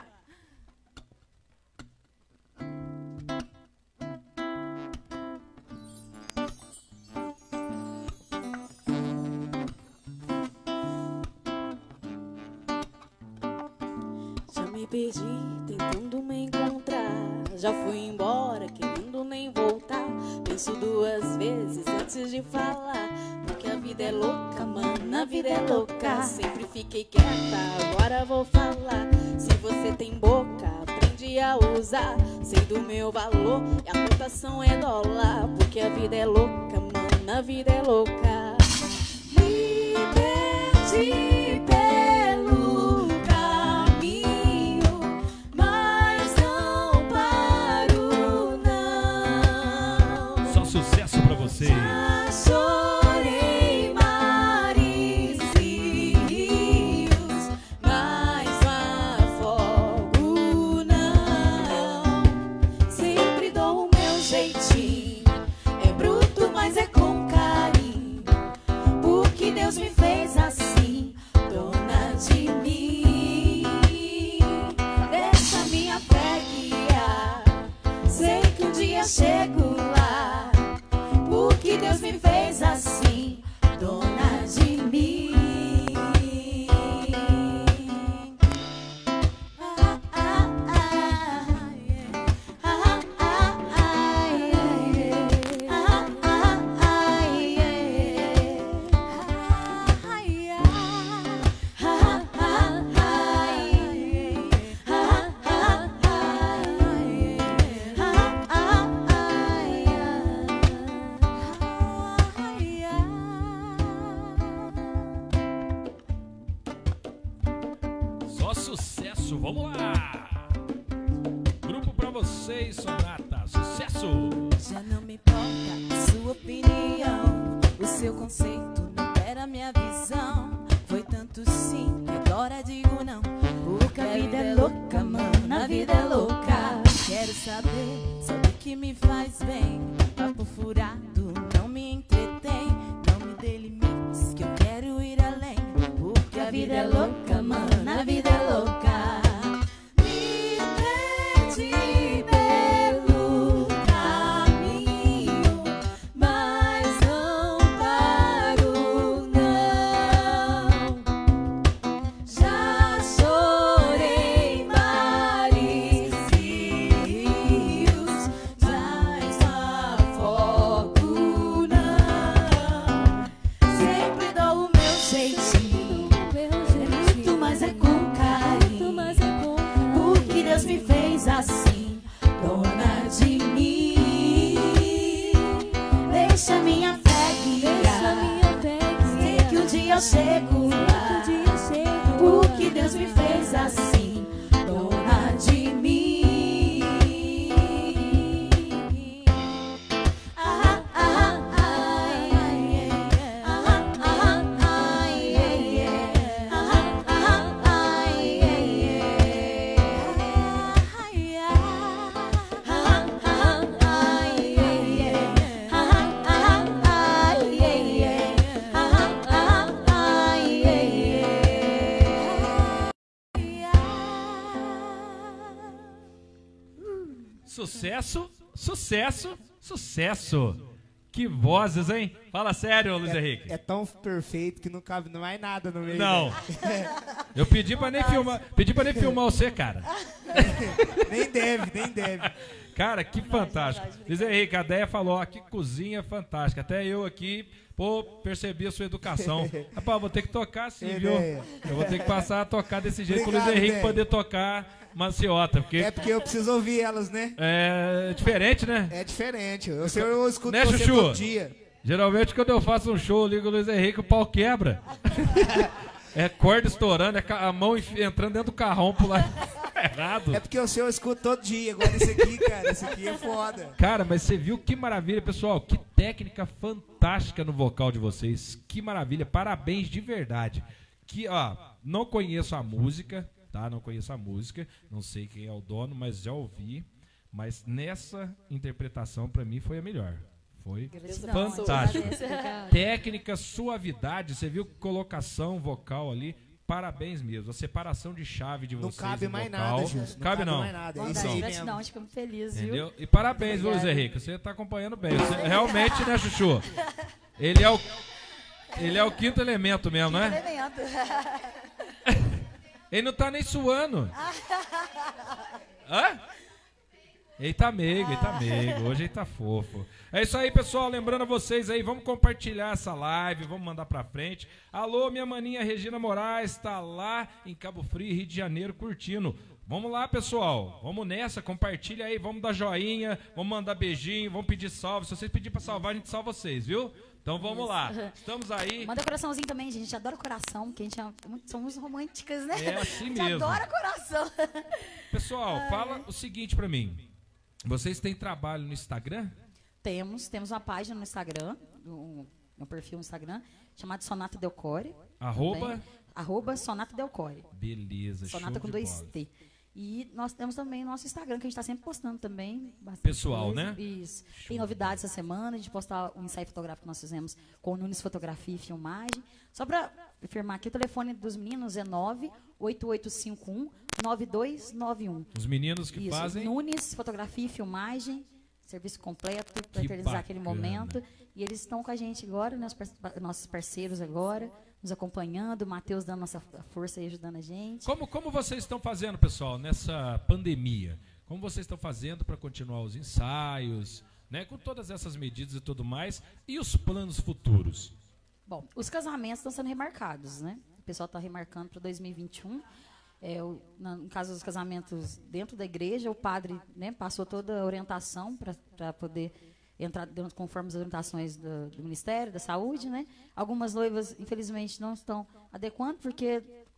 Já me perdi tentando me encontrar. Já fui embora querendo nem voltar. Penso 2 vezes antes de falar. Porque a vida é louca, mano, a vida é louca. Sempre fiquei quieta, agora vou falar. Se você tem boca, aprende a usar. Sei do meu valor e a cotação é dólar. Porque a vida é louca, mano, a vida é louca. Me perdi pelo caminho, mas não paro não. Só sucesso pra você. Já chorei mares e rios, mas não afogo não. Sempre dou o meu jeitinho, é bruto, mas é com carinho. Porque Deus me fez assim, sucesso, vamos lá! Grupo pra vocês, Sonata, sucesso! Já não me importa a sua opinião, o seu conceito não era minha visão. Foi tanto sim que agora digo não, porque a vida é louca, mano, a vida é louca. Quero saber, sabe o que me faz bem? Papo furado não me entretém, não me dê limites que eu quero ir além, porque a vida é louca, mano, a vida é louca. Me perdi pelo caminho, mas não paro não. Já chorei mares e rios, mas afogo não. Sempre dou o meu jeitinho, muito mais é com carinho. O que Deus me fez assim, dona de mim. Deixa minha fé guiar, sei que um dia eu chego lá. O que Deus me fez assim, dona de mim. Ah, ah, ai, ai, ah, ah, ai, ah, ah, ai, Sucesso, sucesso, sucesso! Que vozes, hein? Fala sério, Luiz Henrique. É tão perfeito que não cabe mais nada no meio. Não. Eu pedi pra nem filmar você, cara. Nem deve. Cara, que fantástico. Luiz Henrique, a Deia falou, ó, que cozinha fantástica. Até eu aqui, pô, percebi a sua educação. Rapaz, vou ter que tocar assim, viu? Ideia. Eu vou ter que passar a tocar desse jeito pro Luiz Obrigado, Henrique Deia. poder tocar maciota, porque É porque eu preciso ouvir elas, né? é diferente, né? É diferente. Eu escuto Né, você Chuchu? todo dia. Geralmente quando eu faço um show, eu ligo o Luiz Henrique, o pau quebra. É corda estourando, é a mão entrando dentro do carrão pro lado errado. É porque o seu eu escuto todo dia. Agora esse aqui, cara, esse aqui é foda. Cara, mas você viu que maravilha, pessoal. Que técnica fantástica no vocal de vocês. Que maravilha. Parabéns de verdade. Que, ó, não conheço a música, tá? Não conheço a música. Não sei quem é o dono, mas já ouvi. Mas nessa interpretação, pra mim, foi a melhor. Foi Gratidão, fantástico. agradeço. Técnica, suavidade. Você viu colocação vocal ali. Parabéns mesmo. A separação de chave de Não vocês cabe no mais vocal. nada, Gilson. Cabe não. mais nada. É Bondade, isso aí gratidão, mesmo. fico feliz, viu? Entendeu? E parabéns, Luiz Obrigada. Henrique. Você tá acompanhando bem. Você, realmente, né, Chuchu? Ele é o quinto elemento mesmo, né? Elemento. Ele não tá nem suando. Hã? Ele tá meigo. Hoje ele tá fofo. É isso aí, pessoal. Lembrando a vocês aí, vamos compartilhar essa live, vamos mandar pra frente. Alô, minha maninha Regina Moraes, tá lá em Cabo Frio, Rio de Janeiro, curtindo. Vamos lá, pessoal. Vamos nessa, compartilha aí, vamos dar joinha, vamos mandar beijinho, vamos pedir salve. Se vocês pedirem pra salvar, a gente salva vocês, viu? Então vamos lá. Estamos aí. Manda coraçãozinho também, gente. A gente adora coração, porque a gente somos românticas, né? É assim A gente mesmo. adora coração. Pessoal, fala o seguinte pra mim. Vocês têm trabalho no Instagram? Temos uma página no Instagram, um perfil no Instagram, chamado Sonata Delcore. Arroba? Também. Arroba Sonata Delcore. Beleza, Sonata show com de 2 bola. T. E nós temos também o nosso Instagram, que a gente está sempre postando também. Bastante Pessoal, coisa. né? Isso. Tem novidades essa semana, a gente postar um ensaio fotográfico que nós fizemos com o Nunes Fotografia e Filmagem. Só para afirmar aqui, o telefone dos meninos é 98851-9291. Os meninos que Isso, fazem. Nunes Fotografia e Filmagem, serviço completo para Que eternizar aquele bacana. momento. E eles estão com a gente agora, né, nossos parceiros agora, nos acompanhando, o Matheus dando nossa força e ajudando a gente. Como vocês estão fazendo, pessoal, nessa pandemia? Como vocês estão fazendo para continuar os ensaios, né? Com todas essas medidas e tudo mais. E os planos futuros? Bom, os casamentos estão sendo remarcados, né? O pessoal está remarcando para 2021. No caso dos casamentos dentro da igreja, o padre, né, passou toda a orientação para poder entrar conforme as orientações do Ministério da Saúde, né? Algumas noivas, infelizmente, não estão adequando, porque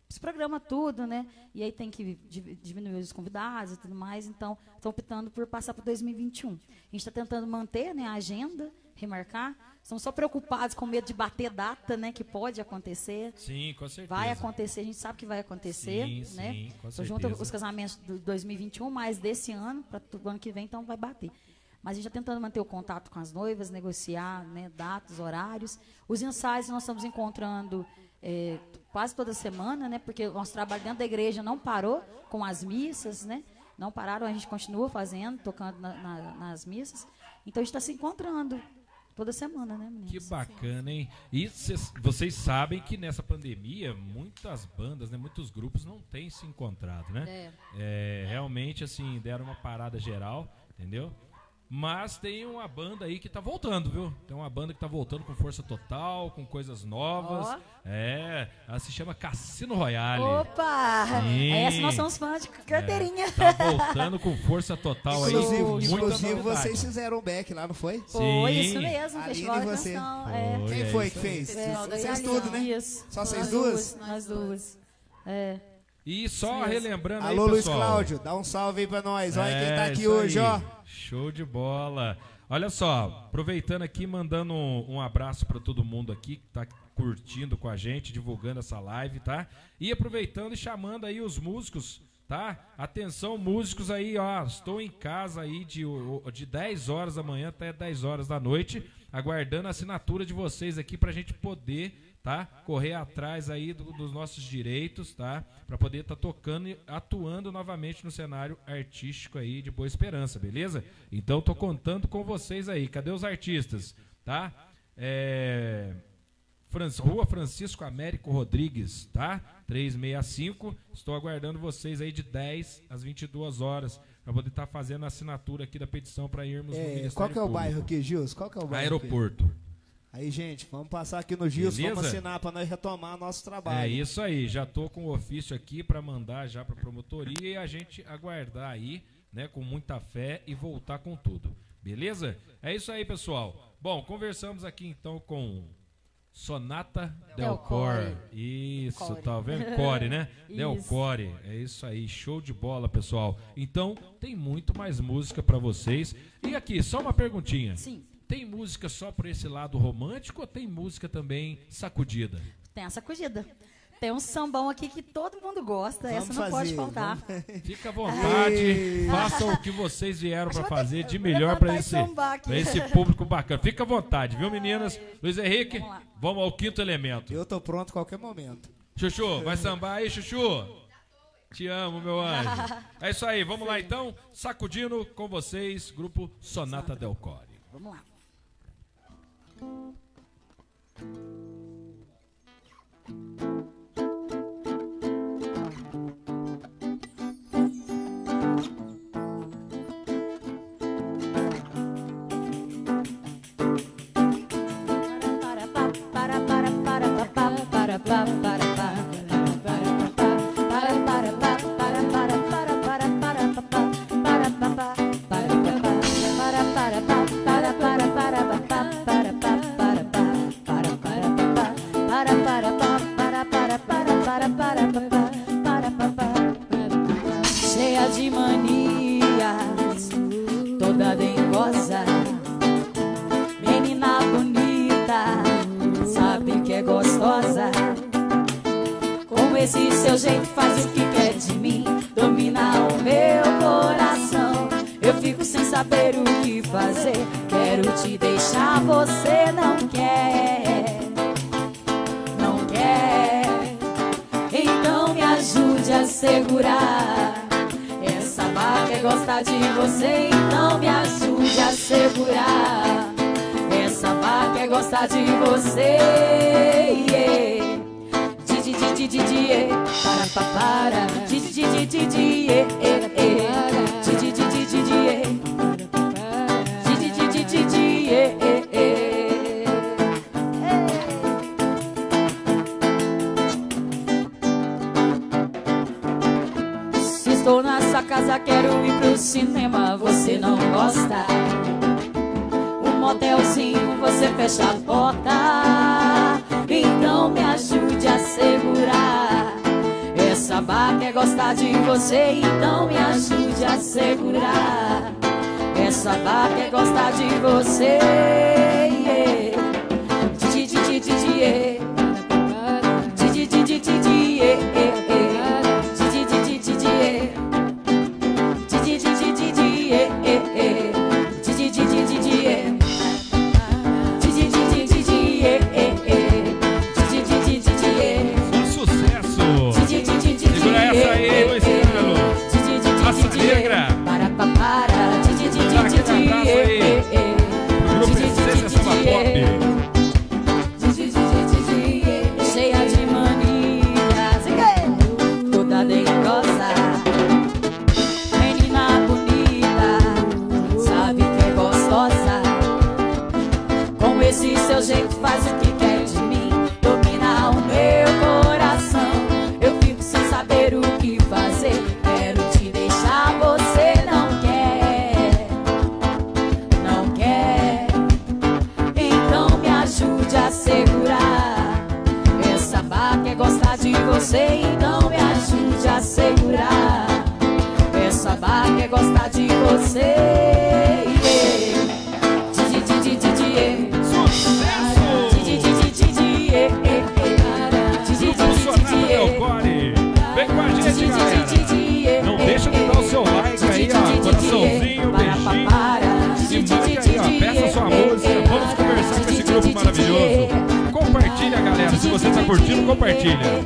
se programa tudo, né? E aí tem que diminuir os convidados e tudo mais. Então, estão optando por passar para 2021. A gente está tentando manter, né, a agenda, remarcar. Estamos só preocupados com medo de bater data, né? Que pode acontecer. Sim, com certeza. Vai acontecer, a gente sabe que vai acontecer. Sim, né? sim, com Então, junta certeza. os casamentos do 2021, mais desse ano, para o ano que vem, então vai bater. Mas a gente está tentando manter o contato com as noivas, negociar, né, datas, horários. Os ensaios nós estamos encontrando quase toda semana, né? Porque o nosso trabalho dentro da igreja não parou com as missas, né? Não pararam, a gente continua fazendo, tocando nas missas. Então a gente está se encontrando toda semana, né, meninas? Que bacana, hein? E vocês sabem que nessa pandemia, muitas bandas, né, muitos grupos não têm se encontrado, né? Realmente, assim, deram uma parada geral, entendeu? Mas tem uma banda aí que tá voltando, viu? Tem uma banda que tá voltando com força total, com coisas novas. Ela se chama Cassino Royale. Opa! Sim. Essa nós somos fãs de carteirinha. Tá voltando com força total aí. Inclusive vocês fizeram um back lá, não foi? Foi, isso mesmo, Aline festival e de você. canção. Quem foi que fez? Pessoal da Vocês Aline. tudo, né? Isso. Só vocês duas? Nós duas. E só relembrando aí, Alô, Luiz pessoal. Cláudio, dá um salve aí pra nós. Olha quem tá aqui isso hoje, aí. ó. Show de bola. Olha só, aproveitando aqui, mandando um abraço para todo mundo aqui que tá curtindo com a gente, divulgando essa live, tá? E aproveitando e chamando aí os músicos, tá? Atenção, músicos aí, ó. Estou em casa aí de 10 horas da manhã até 10 horas da noite, aguardando a assinatura de vocês aqui pra gente poder, tá? Correr atrás aí dos nossos direitos, tá? Pra poder estar tocando e atuando novamente no cenário artístico aí de Boa Esperança, beleza? Então tô contando com vocês aí. Cadê os artistas, tá? Rua Francisco Américo Rodrigues, tá? 365. Estou aguardando vocês aí de 10 às 22 horas para poder estar fazendo a assinatura aqui da petição para irmos no Ministério Qual que é o Público. bairro aqui, Gils? Qual que é o bairro Aeroporto. aqui? Aí, gente, vamos passar aqui no Gils, Beleza? vamos assinar para nós retomar nosso trabalho. É isso aí, já tô com o ofício aqui para mandar já para promotoria e a gente aguardar aí, né, com muita fé e voltar com tudo. Beleza? É isso aí, pessoal. Bom, conversamos aqui então com Sonata Delcore. Isso, Core. tá vendo? Core, né? Isso. Delcore. É isso aí, show de bola, pessoal. Então, tem muito mais música para vocês. E aqui, só uma perguntinha. Sim. Tem música só por esse lado romântico ou tem música também sacudida? Tem a sacudida. Tem um sambão aqui que todo mundo gosta. Vamos essa não pode fazer, faltar. Fica à vontade, façam o que vocês vieram para fazer de melhor para esse público bacana. Fica à vontade, viu, meninas? Luiz Henrique, Vamos lá. vamos ao quinto elemento. Eu tô pronto a qualquer momento. Chuchu, vai sambar aí, Chuchu? Te amo, meu anjo. É isso aí, vamos lá então. Sacudindo com vocês, grupo Sonata Delcore. Vamos lá. Cheia de manias, toda dengosa, menina bonita, sabe que é gostosa. Com esse seu jeito faz o que quer de mim, domina o meu coração. Eu fico sem saber o que fazer, quero te deixar, você não quer, não quer. Então me ajude a segurar. Essa vaca gosta de você, então me ajude a segurar. Essa vaca gosta de você. Para se estou nessa casa, quero ir pro cinema, você não gosta. Um motelzinho, você fecha a porta. Então me ajude a segurar. quer gostar de você, então me ajude a segurar. Essa barra quer gostar de você. Cheia de manias, toda dengosa, menina bonita, sabe que é gostosa. Com esse seu jeito faz o que quer de mim, domina o meu coração. Eu fico sem saber o que fazer, quero te deixar, você não quer, não quer. Então me ajude a segurar. Essa barra quer gostar de você, então me ajude a segurar. Essa barra quer gostar de você. Vem com a gente, galera. Não deixa de dar o seu like aí, ó. Coraçãozinho, beijinho. E marca aí, ó. Peça sua música. Vamos conversar com esse grupo maravilhoso. Compartilha, galera. Se você tá curtindo, compartilha.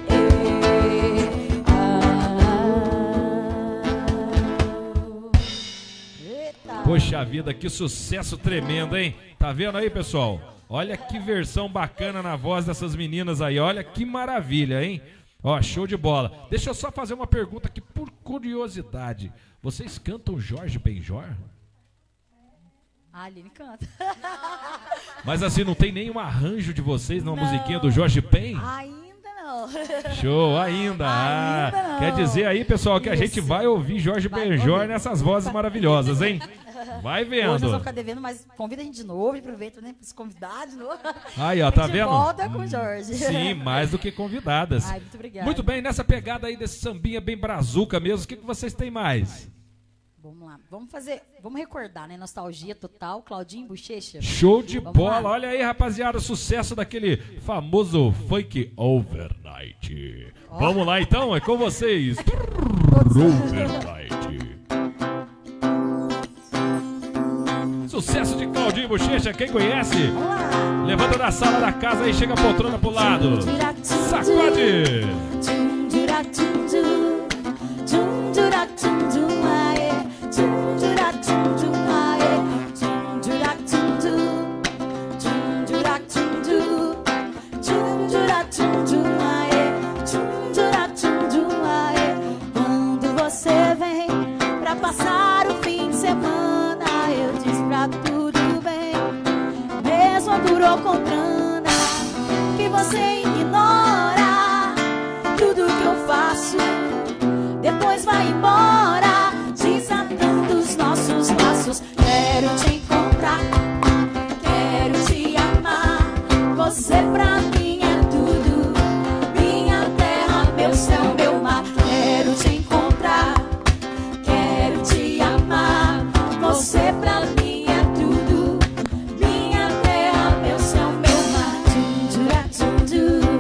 Poxa vida, que sucesso tremendo, hein? Tá vendo aí, pessoal? Olha que versão bacana na voz dessas meninas aí. Olha que maravilha, hein? Ó, show de bola. Deixa eu só fazer uma pergunta aqui por curiosidade. Vocês cantam Jorge Benjor? Ah, Aline canta. Mas assim, não tem nenhum arranjo de vocês numa musiquinha do Jorge Ben? Ainda não. Show, ainda. Ainda não. Quer dizer aí, pessoal, que a gente Isso. vai ouvir Jorge Benjor nessas vozes maravilhosas, hein? Vai Hoje nós vamos vendo. ficar devendo, mas convida a gente de novo, aproveita, né, para se convidar de novo. Aí, ó, tá A gente vendo? volta com o Jorge. Sim, mais do que convidadas. Ai, muito obrigada. Muito bem, nessa pegada aí desse sambinha bem brazuca mesmo, o que vocês têm mais? Vamos lá, vamos recordar, né, nostalgia total, Claudinho Bochecha. Show de Vamos bola. lá. Olha aí, rapaziada, o sucesso daquele famoso Funk Overnight. Vamos lá, então, é com vocês. Overnight. Sucesso de Claudinho Bochecha, quem conhece? Levanta da sala da casa aí, chega a poltrona pro lado. Sacode! Quando você vem pra passar o fim de semana, eu disse pra tudo bem, mesmo durou com grana, que você ignora tudo que eu faço, depois vai embora, desatando os nossos laços. Quero te encontrar, quero te amar, você pra mim é tudo, minha terra, meu céu, meu mar. Quero te encontrar, quero te amar, você pra mim é tudo, minha terra, meu céu, meu mar. Tchum, tchurá, tchum, tchum.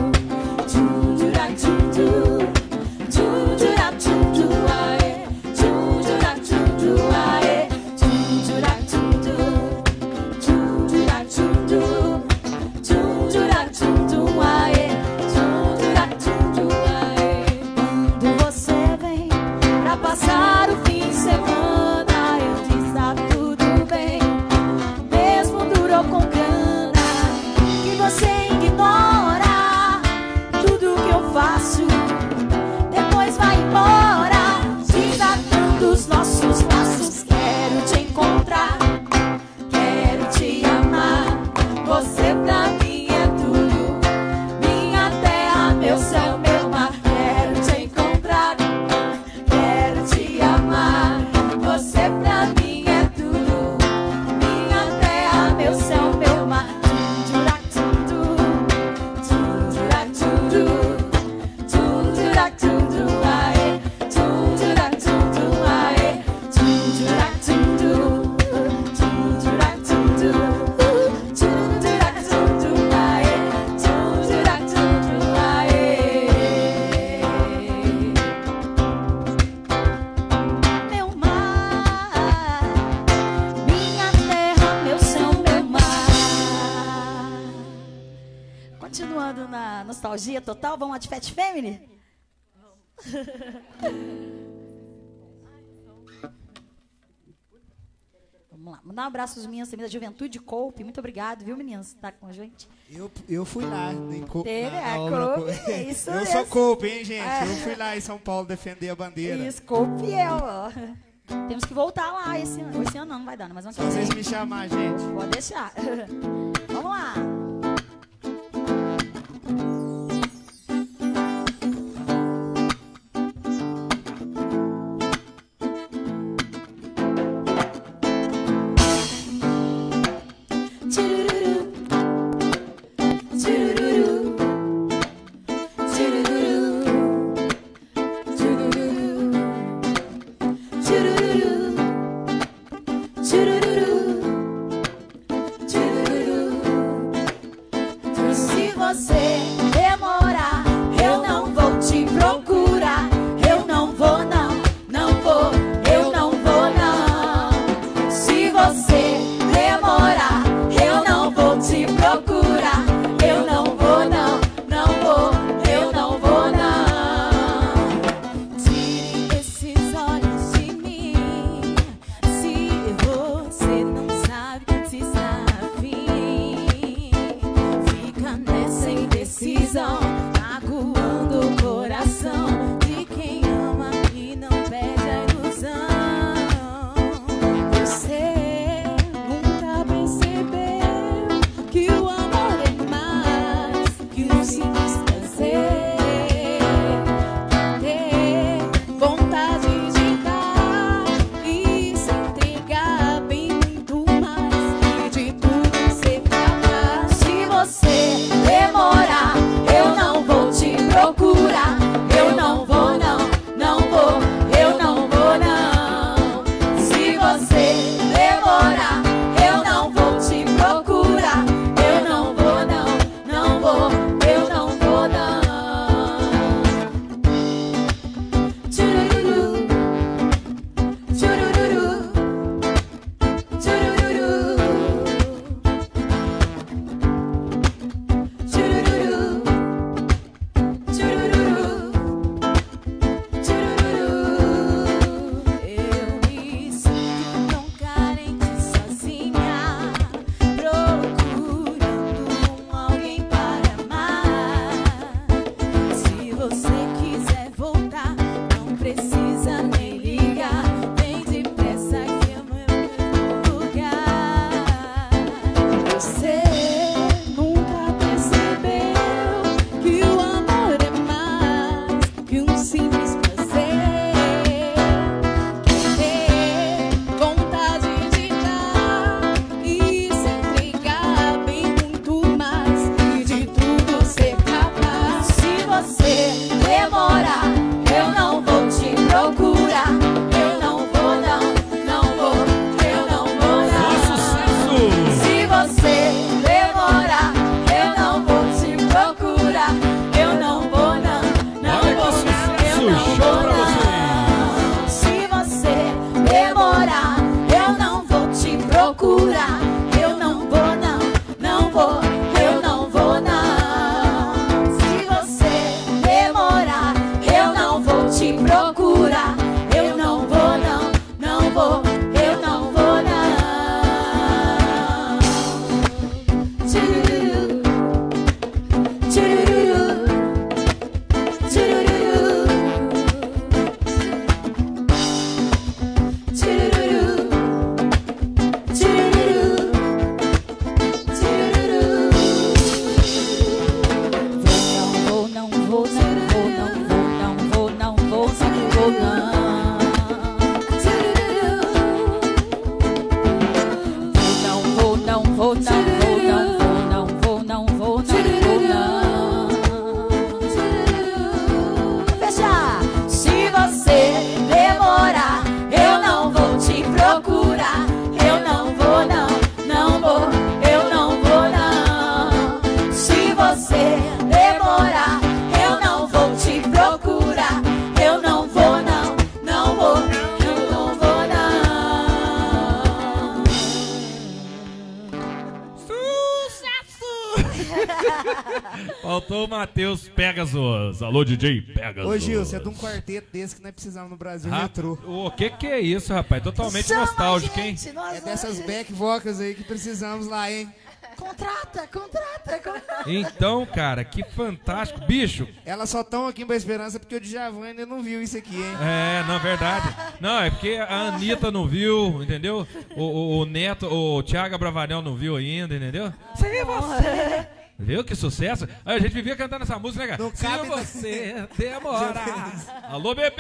Continuando na nostalgia total, vamos lá de Fat Family? Vamos lá. Mandar um abraço às minhas também da Juventude Cope. Muito obrigado, viu, meninas? Tá com a gente? Eu fui lá em Cope. Teve, isso Eu mesmo. sou Cope, hein, gente? Eu fui lá em São Paulo defender a bandeira. Isso, Cope fiel, ó. Temos que voltar lá esse ano. Esse ano não vai dar, né? Mas Só vocês me chamar, gente. pode deixar. Vamos lá. Se você demorar, eu não vou te procurar. Eu não vou, não, não vou, eu não vou, não. Se você demorar, eu não vou te procurar. Eu não vou, não, não vou, eu não vou, não. Tire esses olhos de mim. Se você não sabe se está afim, fica nessa indecisão, magoando o coração de quem ama e não perde a ilusão. Você nunca percebeu que o amor é mais que um simples prazer. Ter vontade de dar e se entregar bem muito mais, e de tudo ser capaz. Se você demorar, eu não vou te procurar. Eu não vou, não, não vou, eu não vou, não. Se você demorar, eu não vou te procurar. Eu não vou, não, não vou, eu não vou, não. Tchurururu, tchurururu, tchurururu, tchurururu, tchurururu, tchurururu. Eu me sinto tão carente sozinha, procurando alguém para amar. Se você quiser voltar, não precisa nem ligar. Vem depressa que é o meu lugar. Você nunca percebeu que o amor é mais que um simples prazer. Ter vontade de dar e se entregar bem muito mais, e de tudo ser capaz. Se você demorar, eu não vou te procurar. Eu não vou, não, não vou, eu não vou, não. Sucesso! Se você demorar, eu não vou te procurar. Eu não vou, não, não Olha que vou, sucesso! eu não Show vou, pra não. Se você demorar, eu não vou te procurar. Eu não vou, não, não vou, eu não vou, não. Se você demorar, eu não vou te procurar. Eu não vou, não, não vou, eu não vou, não. Tchururu, tchururu, Faltou o Matheus Pegasus. Alô, DJ Pegasus. Ô, Gil, você é de um quarteto desse que nós precisamos no Brasil retrô. O que é isso, rapaz? Totalmente nostálgico, hein? É dessas back vocals aí que precisamos lá, hein? Contrata. Então, cara, que fantástico. Bicho, Elas só estão aqui em Boa Esperança porque o Djavan ainda não viu isso aqui, hein? na verdade. Não, é porque a Anitta não viu, entendeu? O Neto, o Thiago Bravanel não viu ainda, entendeu? Sem você. Viu que sucesso? A gente vivia cantando essa música, né, cara? Não cabe Se você demora. Alô, bebê!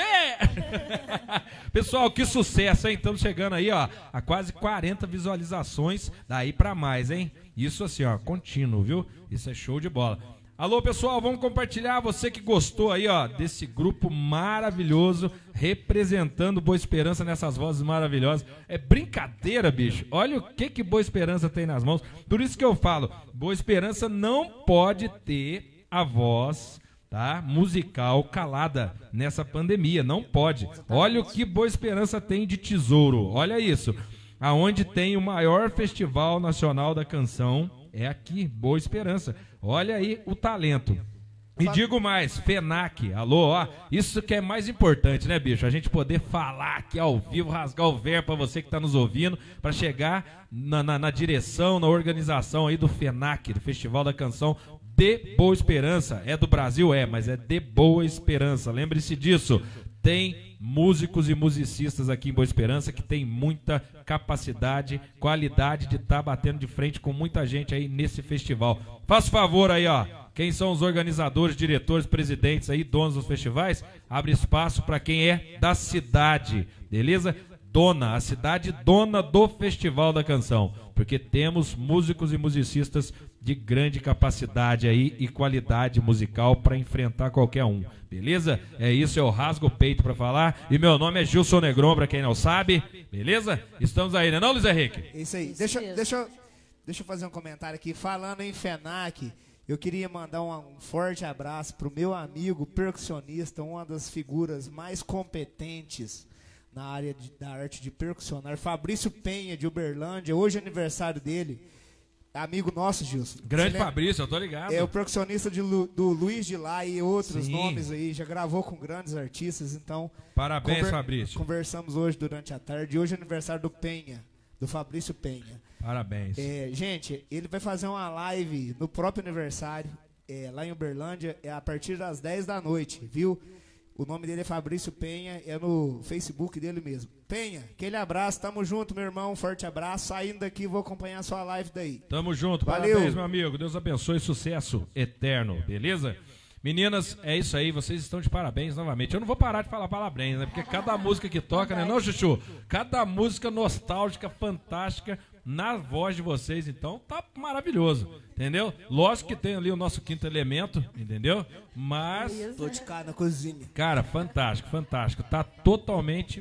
Pessoal, que sucesso, hein? Estamos chegando aí, ó, a quase 40 visualizações, daí pra mais, hein? Isso assim, ó, contínuo, viu? Isso é show de bola. Alô, pessoal, vamos compartilhar. Você que gostou aí, ó, desse grupo maravilhoso, representando Boa Esperança nessas vozes maravilhosas. É brincadeira, bicho. Olha o que Boa Esperança tem nas mãos. Por isso que eu falo, Boa Esperança não pode ter a voz, tá, musical calada nessa pandemia. Não pode. Olha o que Boa Esperança tem de tesouro. Olha isso. Aonde tem o maior festival nacional da canção, é aqui, Boa Esperança. Olha aí o talento. E digo mais, FENAC, alô, ó, isso que é mais importante, né, bicho? A gente poder falar aqui ao vivo, rasgar o verbo pra você que tá nos ouvindo, pra chegar na direção, na organização aí do FENAC, do Festival da Canção de Boa Esperança. É do Brasil? É, mas é de Boa Esperança, lembre-se disso. Tem músicos e musicistas aqui em Boa Esperança que tem muita capacidade, qualidade de estar batendo de frente com muita gente aí nesse festival. Faça favor aí, ó. Quem são os organizadores, diretores, presidentes aí, donos dos festivais? Abre espaço para quem é da cidade, beleza? A cidade dona do Festival da Canção, porque temos músicos e musicistas de grande capacidade aí e qualidade musical para enfrentar qualquer um, beleza? É isso, eu rasgo o peito para falar, e meu nome é Gilson Negron, para quem não sabe, beleza? Estamos aí, né não, Luiz Henrique? Isso aí. Deixa eu fazer um comentário aqui. Falando em FENAC, eu queria mandar um forte abraço pro meu amigo percussionista, uma das figuras mais competentes na área da arte de percussionar, Fabrício Penha, de Uberlândia. Hoje é aniversário dele. Amigo nosso, Gilson. Grande Fabrício, eu tô ligado. É o percussionista do Luiz de Lá e outros Sim. nomes aí. Já gravou com grandes artistas, então... Parabéns, Fabrício. Conversamos hoje durante a tarde. Hoje é aniversário do Penha, do Fabrício Penha. Parabéns. Gente, ele vai fazer uma live no próprio aniversário, lá em Uberlândia, a partir das 10 da noite, viu? O nome dele é Fabrício Penha, é no Facebook dele mesmo. Penha, aquele abraço, tamo junto, meu irmão, forte abraço. Saindo daqui, vou acompanhar a sua live daí. Tamo junto, Valeu. Parabéns, meu amigo. Deus abençoe, sucesso eterno, beleza? Meninas, é isso aí, vocês estão de parabéns novamente. Eu não vou parar de falar parabéns, né? Porque cada música que toca, né? Não, Chuchu? Cada música nostálgica, fantástica, na voz de vocês, então, tá maravilhoso, entendeu? Lógico que tem ali o nosso quinto elemento, entendeu? Mas... Tô de cara na cozinha. Cara, fantástico, fantástico. Tá totalmente...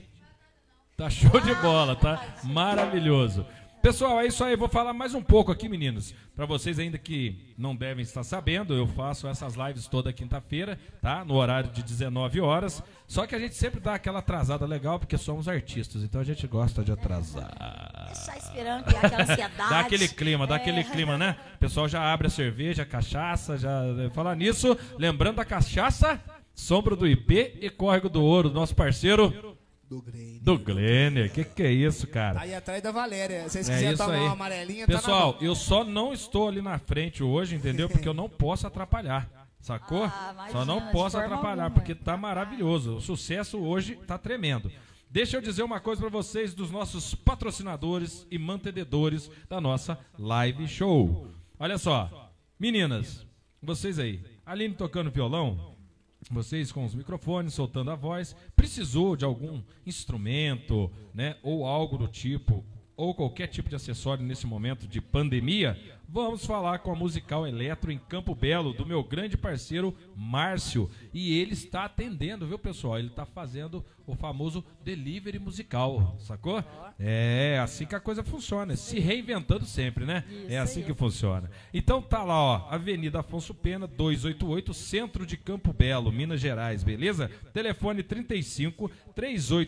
Tá show de bola, tá maravilhoso. Pessoal, é isso aí. Vou falar mais um pouco aqui, meninos. Para vocês ainda que não devem estar sabendo, eu faço essas lives toda quinta-feira, tá? No horário de 19 horas. Só que a gente sempre dá aquela atrasada legal, porque somos artistas. Então a gente gosta de atrasar. Deixar esperando criar aquela ansiedade. Dá aquele clima, né? O pessoal já abre a cerveja, a cachaça, já... Falar nisso, lembrando da cachaça, Sombra do IP e Córrego do Ouro, do nosso parceiro... Do Glenner, que é isso, cara? Aí atrás da Valéria, se vocês quiserem tomar uma amarelinha, pessoal, tá na eu só não estou ali na frente hoje, entendeu? Porque eu não posso atrapalhar, sacou? Imagina, Só não posso atrapalhar, porque tá maravilhoso. O sucesso hoje tá tremendo. Deixa eu dizer uma coisa pra vocês dos nossos patrocinadores e mantenedores da nossa live show. Olha só, meninas, vocês aí, Aline tocando violão, vocês com os microfones, soltando a voz, precisou de algum instrumento, né, ou algo do tipo, ou qualquer tipo de acessório nesse momento de pandemia, vamos falar com a Musical Eletro em Campo Belo, do meu grande parceiro Márcio. E ele está atendendo, viu, pessoal? Ele está fazendo o famoso delivery musical, sacou? É assim que a coisa funciona, se reinventando sempre, né? É assim que funciona. Então tá lá, ó, Avenida Afonso Pena, 288, centro de Campo Belo, Minas Gerais, beleza? Telefone 35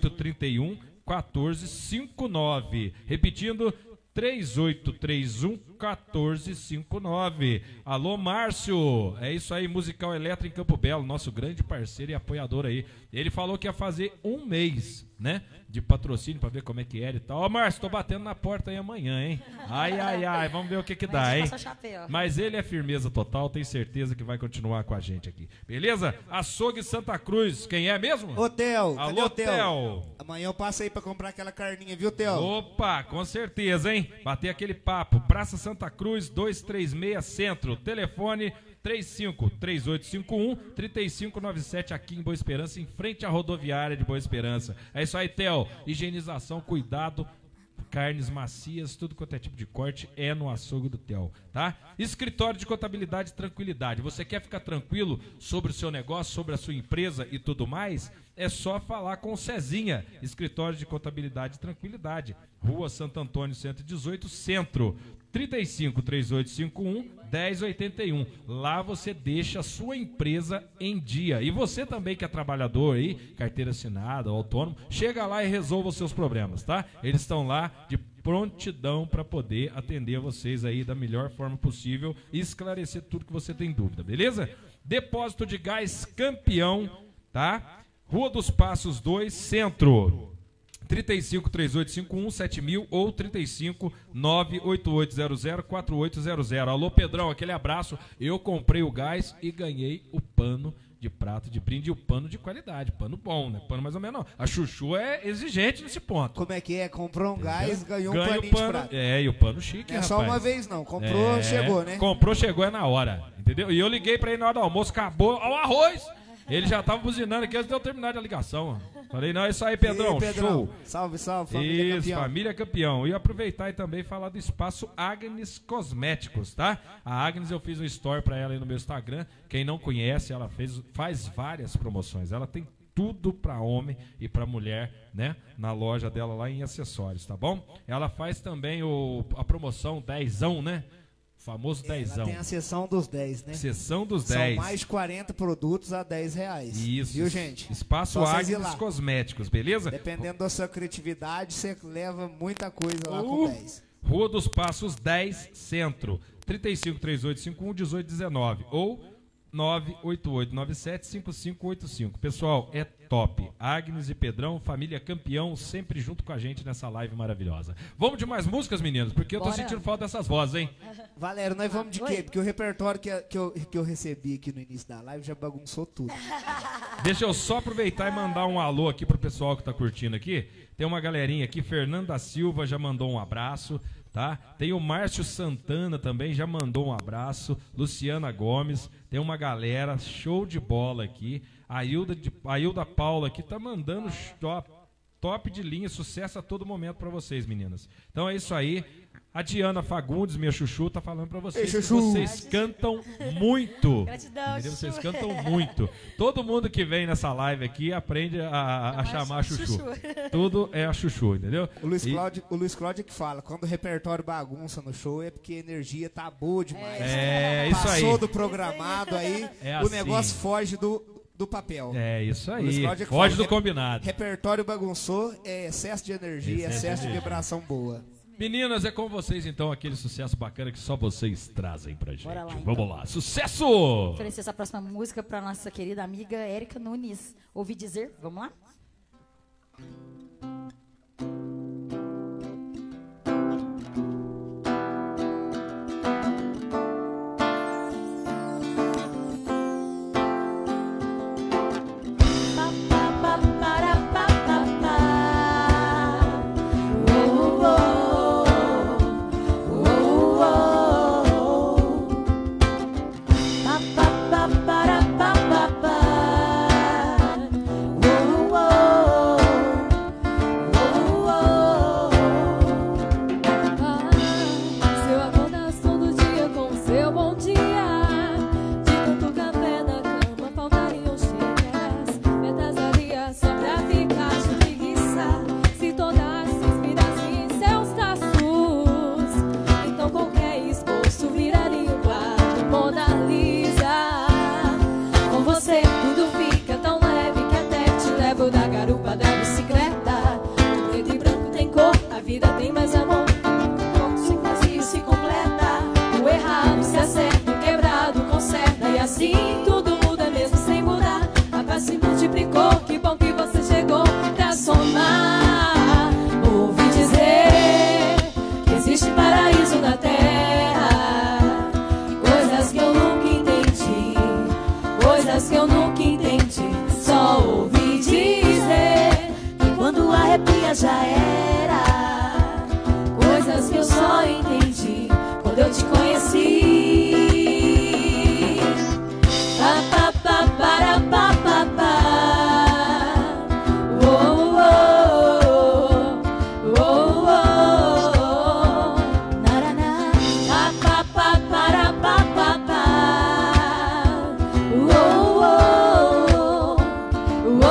3831 1459. Repetindo, 3831 1459. Alô, Márcio. É isso aí, Musical Eletro em Campo Belo, nosso grande parceiro e apoiador aí. Ele falou que ia fazer um mês, né, de patrocínio pra ver como é que era e tal. Ó, Márcio, tô batendo na porta aí amanhã, hein? Ai, ai, ai, vamos ver o que dá, hein? Mas ele é firmeza total, tenho certeza que vai continuar com a gente aqui. Beleza? Açougue Santa Cruz, quem é mesmo? Hotel. Alô, Theo. Amanhã eu passo aí pra comprar aquela carninha, viu, Theo? Opa, com certeza, hein? Bater aquele papo. Praça Santa Cruz, 236 Centro. Telefone 35-3851-3597 aqui em Boa Esperança, em frente à rodoviária de Boa Esperança. É isso aí, Theo. Higienização, cuidado, carnes macias, tudo quanto é tipo de corte é no açougue do Theo, tá? Escritório de Contabilidade e Tranquilidade. Você quer ficar tranquilo sobre o seu negócio, sobre a sua empresa e tudo mais? É só falar com o Cezinha. Escritório de Contabilidade e Tranquilidade. Rua Santo Antônio 118, Centro. 35-3851-1081. Lá você deixa a sua empresa em dia. E você também que é trabalhador aí, carteira assinada, autônomo, chega lá e resolva os seus problemas, tá? Eles estão lá de prontidão para poder atender vocês aí da melhor forma possível e esclarecer tudo que você tem dúvida, beleza? Depósito de Gás Campeão, tá? Rua dos Passos 2, Centro. 35-3851-7000 ou 35-98800-4800. Alô, Pedrão, aquele abraço. Eu comprei o gás e ganhei o pano de prato de brinde e o pano de qualidade. Pano bom, né? Pano mais ou menos não. A Chuchu é exigente nesse ponto. Como é que é? Comprou um gás, ganhou um Ganha paninho o pano, de prato. é, e o pano chique, Não é rapaz. só uma vez, não. Comprou, chegou, né? Comprou, chegou, é na hora. Entendeu? E eu liguei pra ele na hora do almoço, acabou o arroz. Ele já tava buzinando aqui antes de eu terminar de ligação. Falei, não, é isso aí, Pedrão. E aí, Pedrão. Show. Salve, salve, família Isso, campeão. família campeão. E aproveitar e também falar do espaço Agnes Cosméticos, tá? A Agnes, eu fiz um story pra ela aí no meu Instagram. Quem não conhece, ela faz várias promoções. Ela tem tudo pra homem e pra mulher, né? Na loja dela lá em acessórios, tá bom? Ela faz também a promoção 10ão, né? Famoso dezão. Tem a sessão dos 10, né? Sessão dos 10. São mais 40 produtos a R$10. Isso. Viu, gente? Espaço Só vocês ir Agnes lá. Cosméticos, beleza? Dependendo da sua criatividade, você leva muita coisa lá com 10. Rua dos Passos 10, Centro. 35-3851-1819 ou 98897-5585. Pessoal, é top. Agnes e Pedrão, família campeão, sempre junto com a gente nessa live maravilhosa. Vamos de mais músicas, meninos? Porque eu tô Bora. sentindo falta dessas vozes, hein? Valério, nós vamos de Oi. quê? Porque o repertório que eu recebi aqui no início da live já bagunçou tudo. Deixa eu só aproveitar e mandar um alô aqui pro pessoal que tá curtindo aqui. Tem uma galerinha aqui, Fernanda Silva já mandou um abraço, tá? Tem o Márcio Santana também, já mandou um abraço. Luciana Gomes, tem uma galera, show de bola aqui. A Hilda Paula aqui tá mandando top de linha, sucesso a todo momento pra vocês, meninas. Então é isso aí. A Diana Fagundes, minha chuchu, tá falando pra vocês Ei, que chuchu. vocês cantam muito. Gratidão, Entendeu? Vocês chuchu. cantam muito. Todo mundo que vem nessa live aqui aprende a chamar a chuchu. Tudo é a chuchu, entendeu? O Luiz Cláudio que fala, quando o repertório bagunça no show é porque a energia tá boa demais. É isso aí. Passou do programado aí, É o assim. negócio foge do papel. É isso O Luiz aí. Cláudio que Foge fala, do combinado. Repertório bagunçou, é excesso de energia, Excesso de excesso de energia. vibração boa. Meninas, é com vocês então aquele sucesso bacana que só vocês trazem pra gente. Bora lá, então. Vamos lá. Sucesso! Oferecer essa próxima música para nossa querida amiga Érica Nunes. Ouvi dizer, vamos lá? coisas que eu nunca entendi. Só ouvi dizer que quando arrepia já era. Coisas que eu só entendi quando eu te conheci. Pa, pa, pa, para, pa, pa, pa. Oh, oh, oh, oh, oh. Na, na, na. Pa, pa, pa, para, pa, pa, pa. Oh, oh, oh,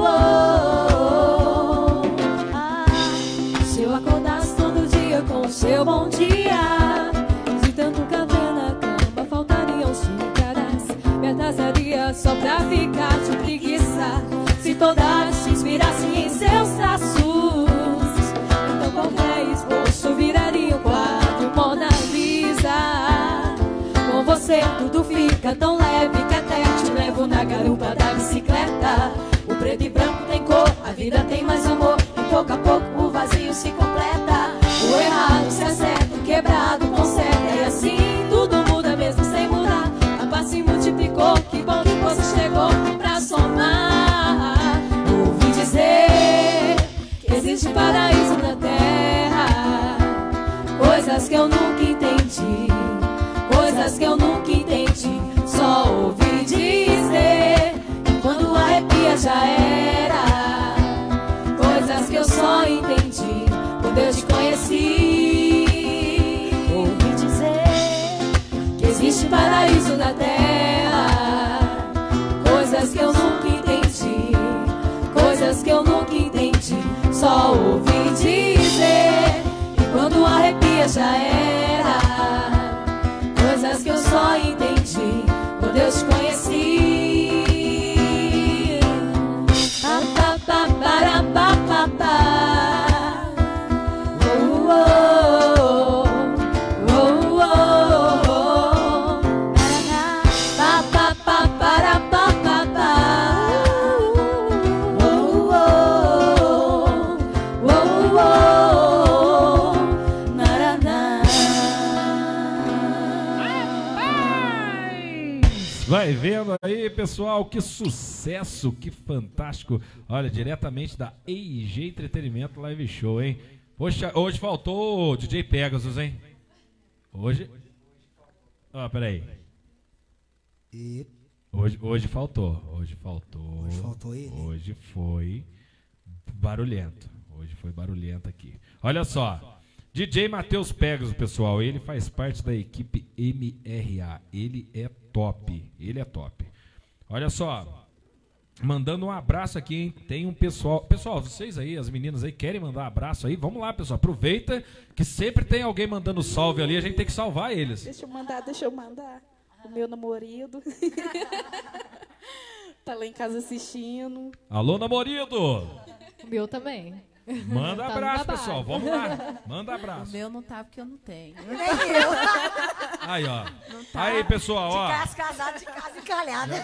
oh, oh. Ah, se eu acordasse todo dia com o seu bom dia, de tanto café na cama faltariam xícaras. Me atrasaria só pra ficar de preguiça. Se todas se inspirassem em seus traços, então qualquer esboço viraria um quadro Mona Lisa. Com você tudo fica tão leve que até te levo na garupa da bicicleta. O preto e branco tem cor, a vida tem mais amor, e pouco a pouco o vazio se completa. O errado se acerta, o quebrado conserta, e assim tudo muda mesmo sem mudar. A paz se multiplicou, que bom que você chegou pra somar. Ouvi dizer que existe paraíso na terra. Coisas que eu nunca entendi, coisas que eu nunca entendi. Só ouvi dizer que quando arrepia já era. Coisas que eu só entendi quando eu te conheci. Ouvi dizer que existe paraíso na terra. Coisas que eu nunca entendi, coisas que eu nunca entendi. Só ouvi dizer que quando arrepia já era. Coisas que eu só entendi quando eu te conheci. Pa, pa, pa, para, pa, pa, pa. Oh, oh, oh, oh, oh. Pa, pa, pa, para, pa, pa, pa. Oh, oh, oh, oh, oh. Naraná. Vai vendo aí, pessoal, que sucesso, que fantástico. Olha, diretamente da EIG Entretenimento Live Show, hein? Poxa, hoje faltou o DJ Pegasus, hein? Hoje... Ah, peraí. E Hoje faltou. Hoje faltou ele? Hoje foi barulhento. Hoje foi barulhento aqui. Olha só. DJ Matheus Pegasus, pessoal. Ele faz parte da equipe MRA. Ele é top. Ele é top. Olha só. Mandando um abraço aqui, hein? Tem um pessoal... Pessoal, vocês aí, as meninas aí, querem mandar um abraço aí? Vamos lá, pessoal. Aproveita que sempre tem alguém mandando salve ali. A gente tem que salvar eles. Deixa eu mandar. O meu namorado. Tá lá em casa assistindo. Alô, namorado! O meu também. Manda Tá no abraço, trabalho. pessoal. Vamos lá. Manda O abraço. meu não tá porque eu não tenho. Aí, ó. Aí, pessoal, ó. Casado de casa encalhada.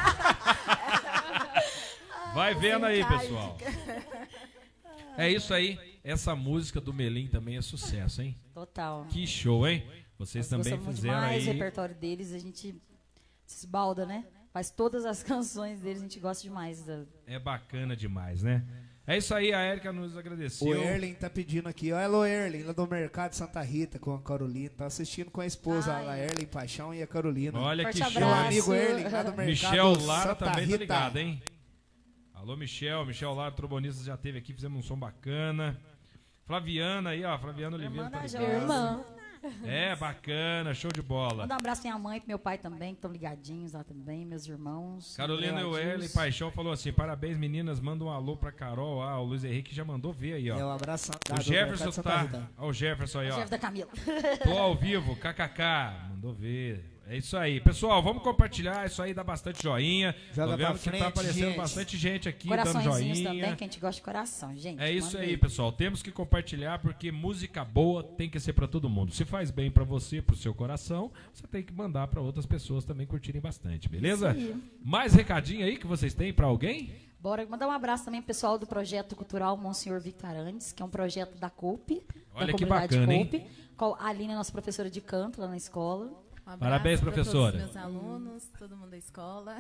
Vai vendo aí, pessoal. É isso aí. Essa música do Melim também é sucesso, hein? Total. Que show, hein? Vocês também Gostamos fizeram demais aí. do repertório deles, a gente se esbalda, né? Mas todas as canções deles a gente gosta demais. É bacana demais, né? É isso aí, a Érica nos agradeceu. O Erling tá pedindo aqui, ó, hello Erling, lá do Mercado Santa Rita com a Carolina, tá assistindo com a esposa, a Erling Paixão e a Carolina. Olha Forte que abraço. show, Meu hein? amigo Erling, lá do Mercado Michel Lara Santa também tá Rita. ligado, hein? Alô, Michel Lara, trombonista, já teve aqui, fizemos um som bacana. Flaviana aí, ó, Flaviana Oliveira tá da ligada. Josi. Irmã. É, bacana, show de bola. Manda um abraço pra minha mãe e pro meu pai também, que estão ligadinhos lá também, meus irmãos. Carolina André, Euerle Adilson. Paixão falou assim: parabéns, meninas. Manda um alô pra Carol. Ah, o Luiz Henrique já mandou ver aí, ó. É um abração. O Jefferson tá. Ó, o Jefferson aí, ó. Chefe da Camila. Tô ao vivo, kkk. Mandou ver. É isso aí. Pessoal, vamos compartilhar. Isso aí dá bastante joinha. Joga Tô vendo pra que tá frente, aparecendo gente. bastante gente aqui dando Coraçõezinhos joinha. também, que a gente gosta de coração, gente. É isso manda aí, pessoal. Temos que compartilhar porque música boa tem que ser pra todo mundo. Se faz bem pra você, pro seu coração, você tem que mandar pra outras pessoas também curtirem bastante, beleza? Isso aí. Mais recadinho aí que vocês têm pra alguém? Bora mandar um abraço também pro pessoal do projeto cultural Monsenhor Victor Arantes, que é um projeto da COUP, Olha da que comunidade bacana, hein? COUP. A Aline é nossa professora de canto lá na escola. Um abraço Parabéns, pra professora. todos os meus alunos, todo mundo da escola.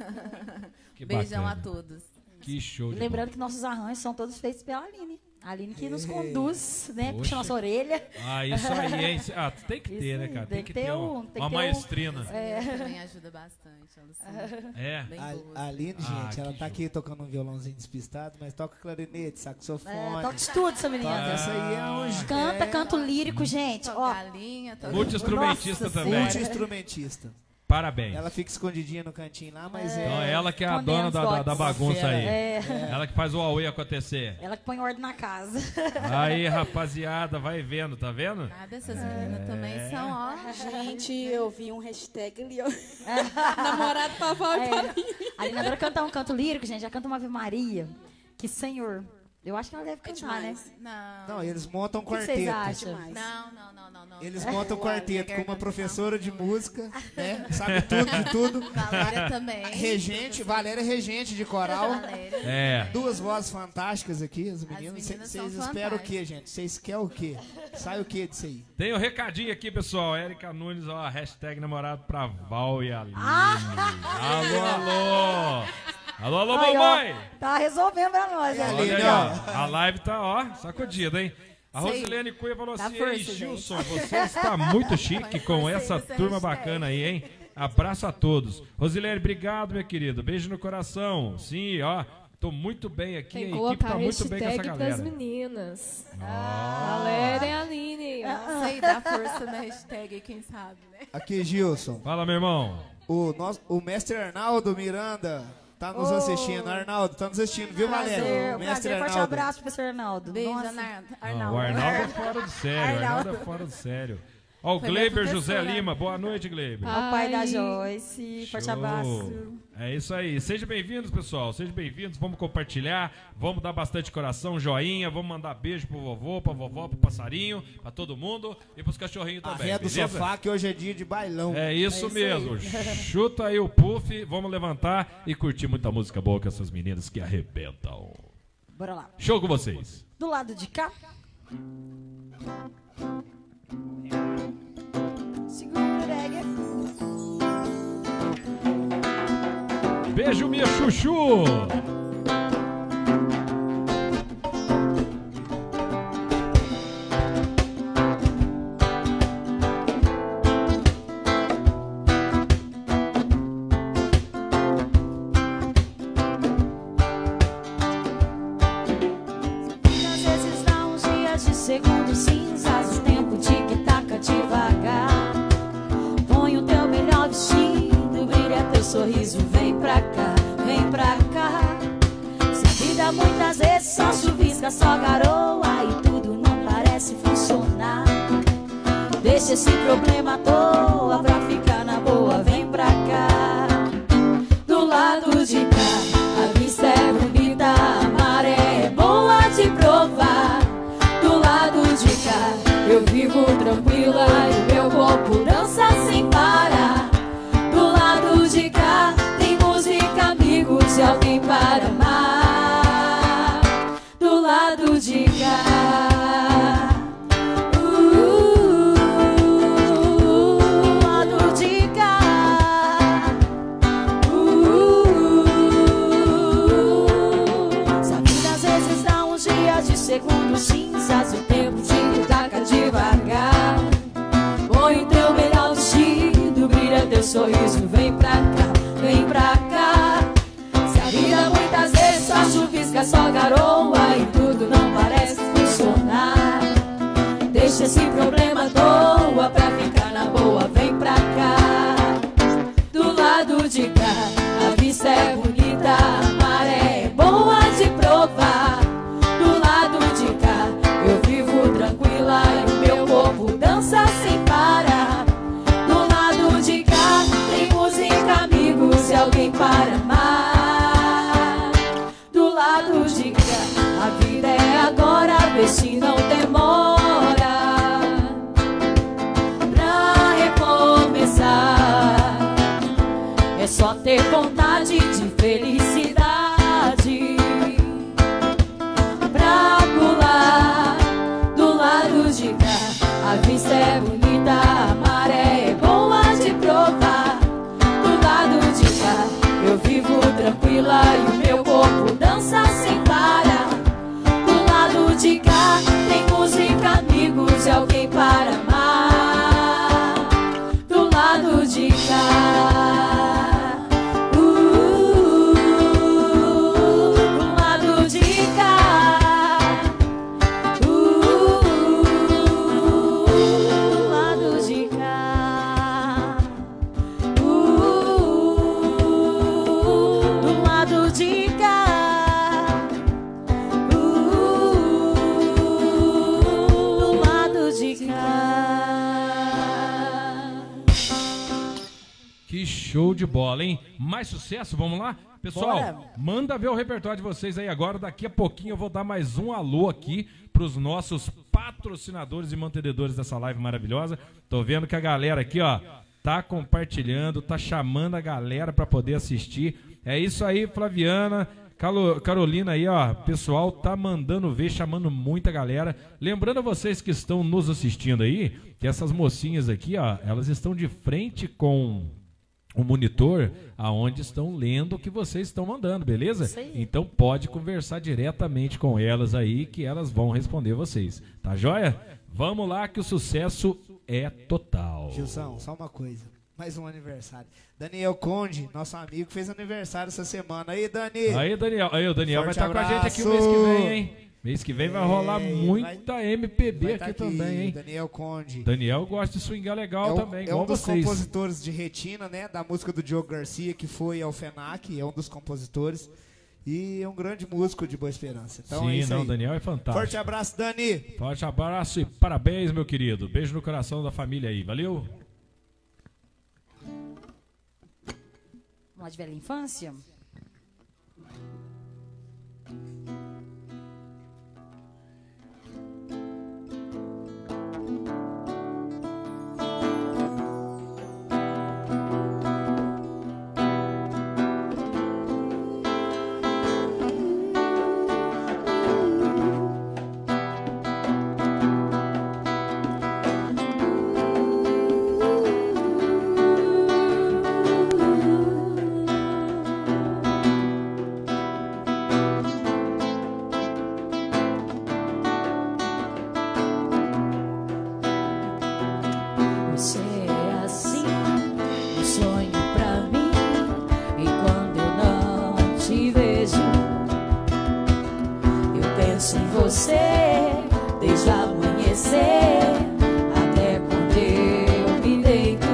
Que Beijão bacana. a todos. Que show E de lembrando bola. que nossos arranjos são todos feitos pela Aline. A Aline que nos Ei. conduz, né? Poxa. Puxa nossa orelha. Ah, isso aí, hein? Ah, tem que ter, Isso né, aí, cara? tem que ter uma, tem que uma ter maestrina. Também ajuda bastante, a Luciana. É. Bem A boa. Aline, Ah, gente, ela que tá jogo. aqui tocando um violãozinho despistado, mas toca clarinete, saxofone. Toca de tudo, essa menina. Toca, essa aí é um Canta, canto lírico, gente. Toca Ó, galinha, toca... Multi-instrumentista Nossa também. multi-instrumentista. Parabéns. Ela fica escondidinha no cantinho lá, mas Então é ela que é a Condemos dona da dots. bagunça aí. É. Ela que faz o Huawei acontecer. Ela que põe ordem na casa. Aí, rapaziada, vai vendo, tá vendo? Nada, essas meninas também são, ó. Gente, eu vi um hashtag ali, ó. Namorado pra avó e pra mim. A Aline adora cantar um canto lírico, gente. Ela canta uma Ave Maria. Que Senhor. Eu acho que ela deve cantar, né? demais. Não, Não, eles montam um O que vocês quarteto. acham? Demais. não. Eles montam um quarteto minha com uma garganta professora de música, né? Sabe tudo de tudo. Valéria também. Regente, Valéria é regente de coral. Valéria. É. Duas vozes fantásticas aqui, as meninas. meninas Vocês são esperam o quê, fantásticas. gente? Vocês querem o quê? Sai o quê disso aí? Tem um recadinho aqui, pessoal. Érica Nunes, ó, hashtag namorado pra Val e Aline. Alô, alô. Alô, alô, Aí, ó, mamãe. tá resolvendo pra nós, É né? ali. Olha aí, ó. ó. A live tá, ó, sacudida, hein? A Sei. Rosilene Cunha falou Dá assim: força, Ei, gente." Gilson, você está muito chique com Força aí essa nessa turma hashtag. bacana aí, hein? Abraço a todos. Rosilene, obrado, minha querida. Beijo no coração. Sim, ó. Tô muito bem aqui. Tem que A equipe colocar tá muito bem com essa hashtag pras galera. meninas. Ah. Valéria e Aline. ó. Sei, dá força na hashtag, quem sabe, né? Aqui, Gilson. Fala, meu irmão. O mestre Arnaldo Miranda tá nos assistindo. Arnaldo, tá nos assistindo, viu, Valéria? Prazer, O mestre prazer, forte Arnaldo. abraço, professor Arnaldo. Beijo, Nossa. O Arnaldo é fora do sério. O Arnaldo é fora do sério. Ó, o Foi Gleiber meu José professor, né? Lima. Boa noite, Gleiber. Ao pai da Ai. Joyce, forte Show. abraço. É isso aí. Sejam bem-vindos, pessoal. Sejam bem-vindos. Vamos compartilhar. Vamos dar bastante coração, joinha. Vamos mandar beijo pro vovô, pra vovó, pro passarinho, pra todo mundo e pros cachorrinhos também. Arreda do beleza? sofá que hoje é dia de bailão. É isso mesmo. Chuta aí o puff. Vamos levantar e curtir muita música boa com essas meninas que arrebentam. Bora lá. Show com vocês. Do lado de cá. Segura o reggae. Beijo, minha chuchu. Às vezes dá uns dias de segundos cinzas, o tempo tic-taca devagar. Põe o teu melhor vestido, brilha teu sorriso, vem pra cá, vem pra cá. Se a vida muitas vezes só chuvisca, só garoa e tudo não parece funcionar. Deixa esse problema à toa pra ficar na boa, vem pra cá. Do lado de cá, a vista é bonita, a maré é boa de provar. Do lado de cá, eu vivo tranquila e o meu corpo dança sem parar. Do lado de cá, tem música, amigos e alguém para amar. Do lado de cá, do lado de cá. Se a vida às vezes dá uns dias de segundos cinzas, o tempo tic-taca devagar. Põe o teu melhor vestido, brilha teu sorriso, vem pra cá, vem pra cá. Se a vida muitas vezes só chuvisca, só garoa e tudo não parece funcionar. Deixa esse problema à toa pra ficar na boa, vem pra cá. Do lado de cá, a vista é bonita, a maré é boa de provar. Do lado de cá, eu vivo tranquila e o meu corpo dança sem parar. Do lado de cá, tem música, amigos e alguém para amar. Do lado de cá, a vida é agora, vê se não demora pra recomeçar. É só ter vontade de felicidade pra pular. Do lado de cá, a vista é bonita, a maré é boa de eu vivo tranquila e o meu corpo dança sem parar. Do lado de cá tem música, amigos e alguém para amar. Do lado de cá, do lado de cá, do lado de cá, do lado de cá, do lado de cá. Que show de bola, hein? Mais sucesso, vamos lá? Pessoal, Bora. manda ver o repertório de vocês aí agora. Daqui a pouquinho eu vou dar mais um alô aqui pros nossos patrocinadores e mantenedores dessa live maravilhosa. Tô vendo que a galera aqui, ó, tá compartilhando, tá chamando a galera pra poder assistir. É isso aí, Flaviana, Carolina aí, ó, pessoal tá mandando ver, chamando muita galera. Lembrando a vocês que estão nos assistindo aí, que essas mocinhas aqui, ó, elas estão de frente com o monitor aonde estão lendo o que vocês estão mandando, beleza? Isso aí. Então pode conversar diretamente com elas aí que elas vão responder vocês, tá joia? Vamos lá que o sucesso é total. Gilson, só uma coisa. Mais um aniversário. Daniel Conde, nosso amigo, fez aniversário essa semana. Aí, Dani. Aí, Daniel. Aí, o Daniel vai Forte estar com a gente aqui o mês abraço. que vem, hein? Mês que vem vai rolar muita MPB Vai aqui tá também, hein? Daniel Conde. Daniel gosta de swingar legal também, é igual um dos vocês. compositores de Retina, né? Da música do Diogo Garcia, que foi ao FENAC, é um dos compositores. E é um grande músico de Boa Esperança. Então é Sim, isso não, aí. Daniel é fantástico. Forte abraço, Dani. Forte abraço e parabéns, meu querido. Beijo no coração da família aí, valeu? Vamos lá de velha infância? Você é assim, um sonho pra mim. E quando eu não te vejo, eu penso em você desde o amanhecer até quando eu me deito.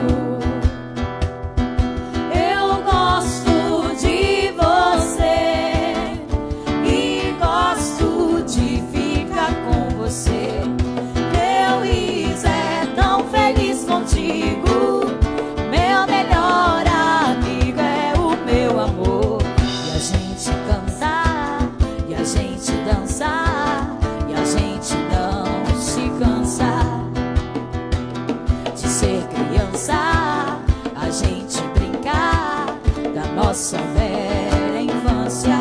Eu gosto de você e gosto de ficar com você. Meu Is é tão feliz contigo. Meu melhor amigo é o meu amor. E a gente cantar, e a gente dançar, e a gente não se cansar de ser criança. A gente brincar da nossa velha infância.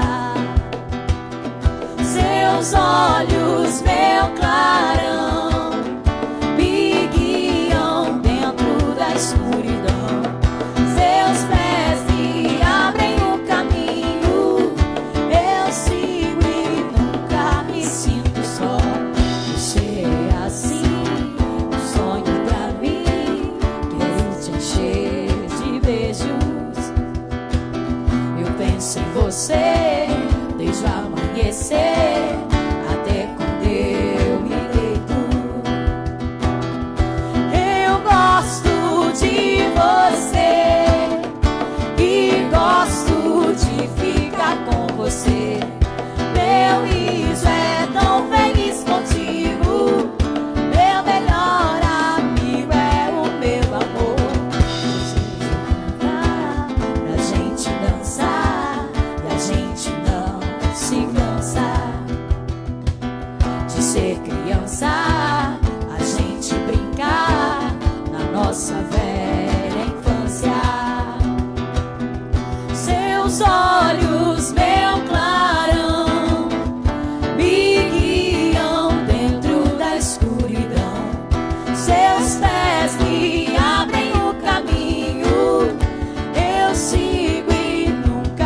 Seus olhos, meu clarão, me guiam dentro da escuridão. Seus pés me abrem o caminho. Eu sigo e nunca me sinto só. Você é assim, um sonho pra mim. Quero te encher de beijos. Eu penso em você desde o amanhecer até quando eu me deito. Eu gosto de você e gosto de ficar com você. Meu Is é tão feliz contigo. Meu melhor amigo é o meu amor. Pra gente dançar e a gente não se cansar de ser criança. A gente brincar na nossa velha infância. Seus olhos, meu clarão, me guiam dentro da escuridão. Seus pés me abrem o caminho. Eu sigo e nunca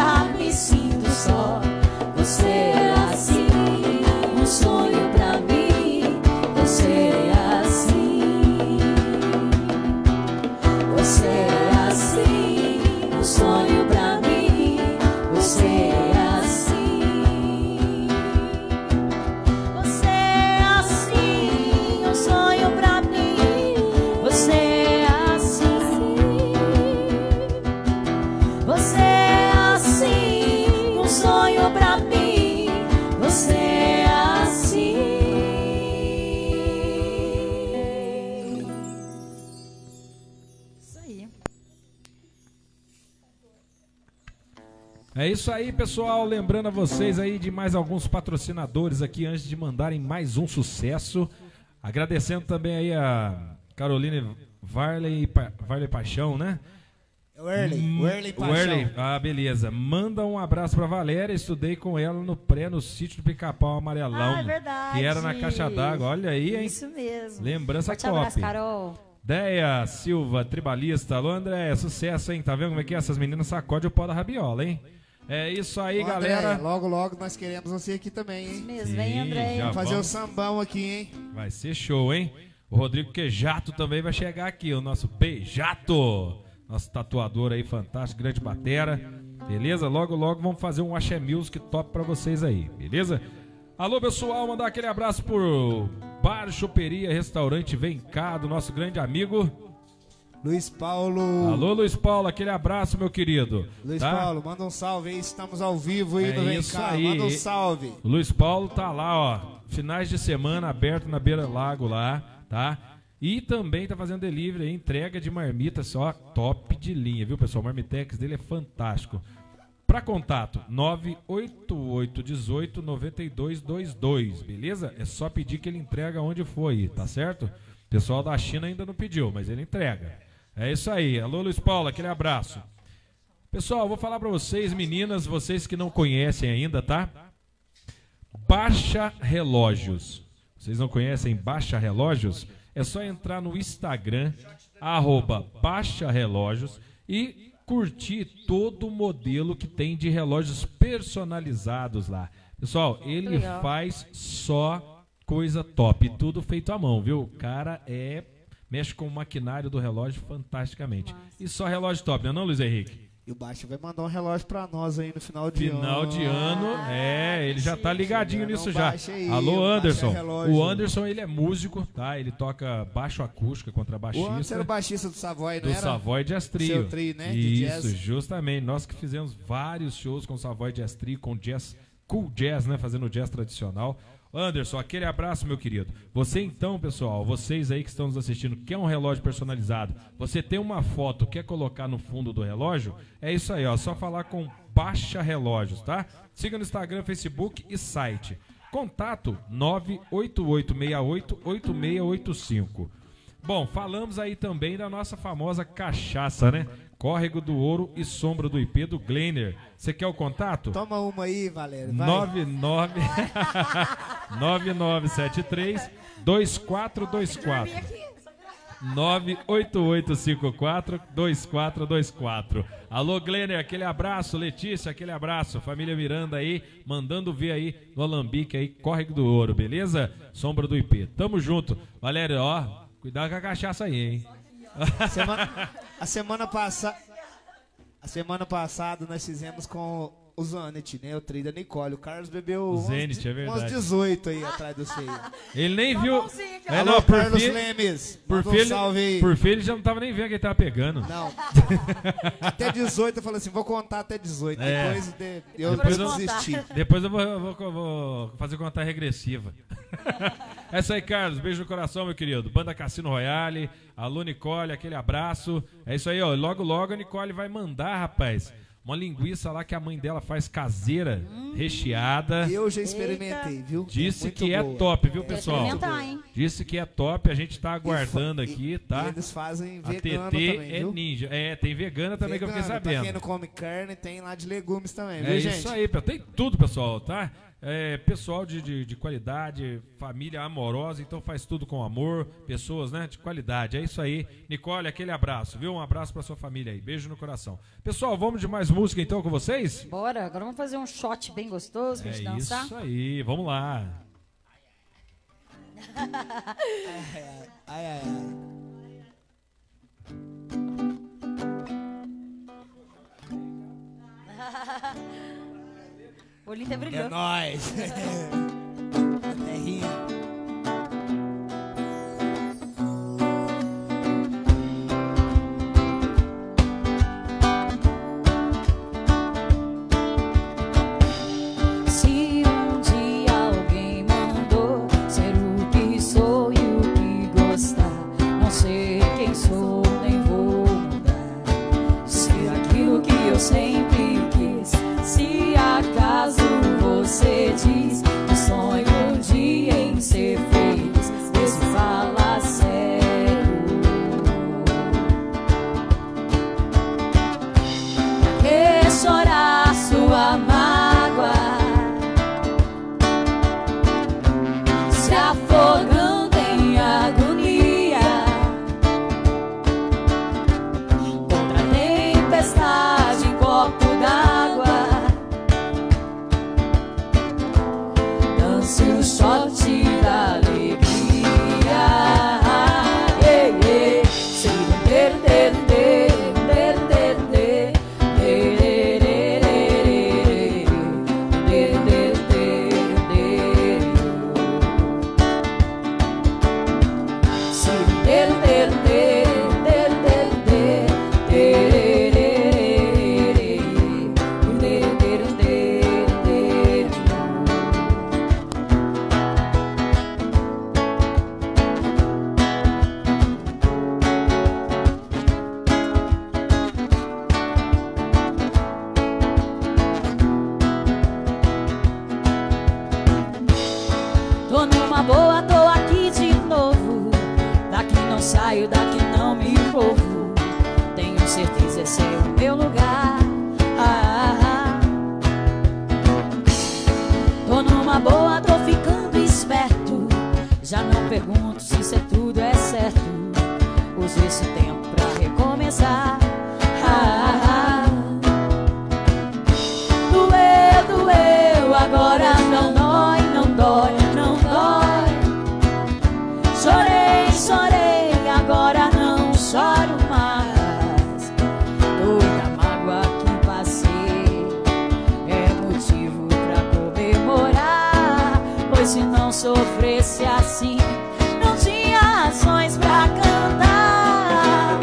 É isso aí, pessoal. Lembrando a vocês aí de mais alguns patrocinadores aqui antes de mandarem mais um sucesso. Agradecendo também aí a Caroline Varley Paixão, né? Werley Paixão. Werley, beleza. Manda um abraço pra Valéria. Estudei com ela no pré, no sítio do Pica-Pau Amarelão. Ah, é verdade. Que era na caixa d'água. Olha aí, hein? Isso mesmo. Lembrança Forte top. abraço, Carol. Deia Silva, tribalista. Alô, André, sucesso, hein? Tá vendo como é que é? Essas meninas sacodem o pó da rabiola, hein? É isso aí, Ô, galera. André, logo, logo nós queremos você aqui também, Isso hein? mesmo. Sim, Vem, André. já Vamos fazer vamos. o sambão aqui, hein? Vai ser show, hein? O Rodrigo Quejato também vai chegar aqui, o nosso Beijato. Nosso tatuador aí, fantástico, grande batera. Beleza? Logo, logo vamos fazer um Axé Music top pra vocês aí, beleza? Alô, pessoal, mandar aquele abraço por Bar, Choperia, Restaurante Vem Cá, do nosso grande amigo Luiz Paulo. Alô, Luiz Paulo, aquele abraço, meu querido. Luiz tá? Paulo, manda um salve aí, estamos ao vivo aí É no Vem isso Cá. aí. Manda um salve. O Luiz Paulo tá lá, ó, finais de semana aberto na Beira Lago lá, tá? E também tá fazendo delivery, entrega de marmita só, top de linha, viu, pessoal? O Marmitex dele é fantástico. Para contato, 988189222, beleza? É só pedir que ele entrega onde foi, tá certo? O pessoal da China ainda não pediu, mas ele entrega. É isso aí. Alô, Luiz Paulo, aquele abraço. Pessoal, vou falar para vocês, meninas, vocês que não conhecem ainda, tá? Baixa Relógios. Vocês não conhecem Baixa Relógios? É só entrar no Instagram, @Baixa Relógios, e curtir todo o modelo que tem de relógios personalizados lá. Pessoal, ele Legal. faz só coisa top, tudo feito à mão, viu? O cara mexe com o maquinário do relógio fantasticamente. E só relógio top, não é não, Luiz Henrique? E o Baixa vai mandar um relógio pra nós aí no final de ano. Final de ano, ele já tá ligadinho chegando nisso um já. baixo aí, Alô, um baixo Anderson. relógio. O Anderson, ele é músico, tá? Ele toca baixo acústica, O Anderson contrabaixista. era o baixista do Savoy, não Do era? Savoy Jazz Trio. Seu trio, né, de Isso, jazz. justamente. Nós que fizemos vários shows com o Savoy Jazz Trio, com jazz, cool jazz, né? Fazendo jazz tradicional. Anderson, aquele abraço, meu querido. Você então, pessoal, vocês aí que estão nos assistindo, quer um relógio personalizado, você tem uma foto, quer colocar no fundo do relógio, é isso aí, ó, só falar com Baixa Relógios, tá? Siga no Instagram, Facebook e site. Contato 988688685. Bom, falamos aí também da nossa famosa cachaça, né? Córrego do Ouro e Sombra do IP do Glenner. Você quer o contato? Toma uma aí, Valério. Vai. 9973 2424 98854 2424. Alô, Glenner, aquele abraço. Letícia, aquele abraço. Família Miranda aí, mandando ver aí no Alambique aí, Córrego do Ouro, beleza? Sombra do IP. Tamo junto. Valério, ó, cuidado com a cachaça aí, hein? A semana passada nós fizemos com o Zanet, né? O trio da Nicole. O Carlos bebeu O Zenit, é verdade. uns 18 aí atrás do ceio. Ele nem viu. É, Alô, não, por Carlos fim, Lemes. por Manda fim, um salve aí. por fim, ele já não tava nem vendo que ele tava pegando. Não. Até 18 eu falei assim, vou contar até 18. É. Depois eu Depois eu- desisti. Depois eu vou fazer contagem regressiva. É isso aí, Carlos. Beijo no coração, meu querido. Banda Cassino Royale. Alô, Nicole, aquele abraço. É isso aí, ó. Logo, logo a Nicole vai mandar, rapaz, uma linguiça lá que a mãe dela faz caseira, recheada. Eu já experimentei, viu? Disse Muito que é boa. top, viu, Quero pessoal? experimentar, hein? Disse que é top. A gente tá aguardando E aqui, E tá? eles fazem A vegano TT também, é viu? ninja. É, tem vegana também que eu fiquei Vegano, pra sabendo. quem não come carne, tem lá de legumes também, É viu, gente? isso aí, tem tudo, pessoal, tá? É, pessoal de qualidade, família amorosa, então faz tudo com amor, pessoas, né, de qualidade. É isso aí. Nicole, aquele abraço, viu? Um abraço pra sua família aí. Beijo no coração. Pessoal, vamos de mais música então com vocês? Bora, agora vamos fazer um shot bem gostoso pra É gente dançar. isso aí, vamos lá. Ai, ai, ai. O olhinho até brilhou. É nóis. A terrinha. Se um dia alguém mandou ser o que sou e o que gostar, não sei quem sou, nem vou mudar. Ser aquilo que eu sempre quis Tô numa boa, tô aqui de novo. Daqui não saio, daqui não me envolvo. Tenho certeza esse é o meu lugar. Tô numa boa, tô ficando esperto. Já não pergunto se isso é tudo é certo. Use esse tempo pra recomeçar. Doeu, doeu, agora não dói, não dói, não dói. Chorei, chorei, agora não choro mais. Toda mágoa que passei é motivo pra comemorar. Pois se não sofresse assim, não tinha razões pra cantar.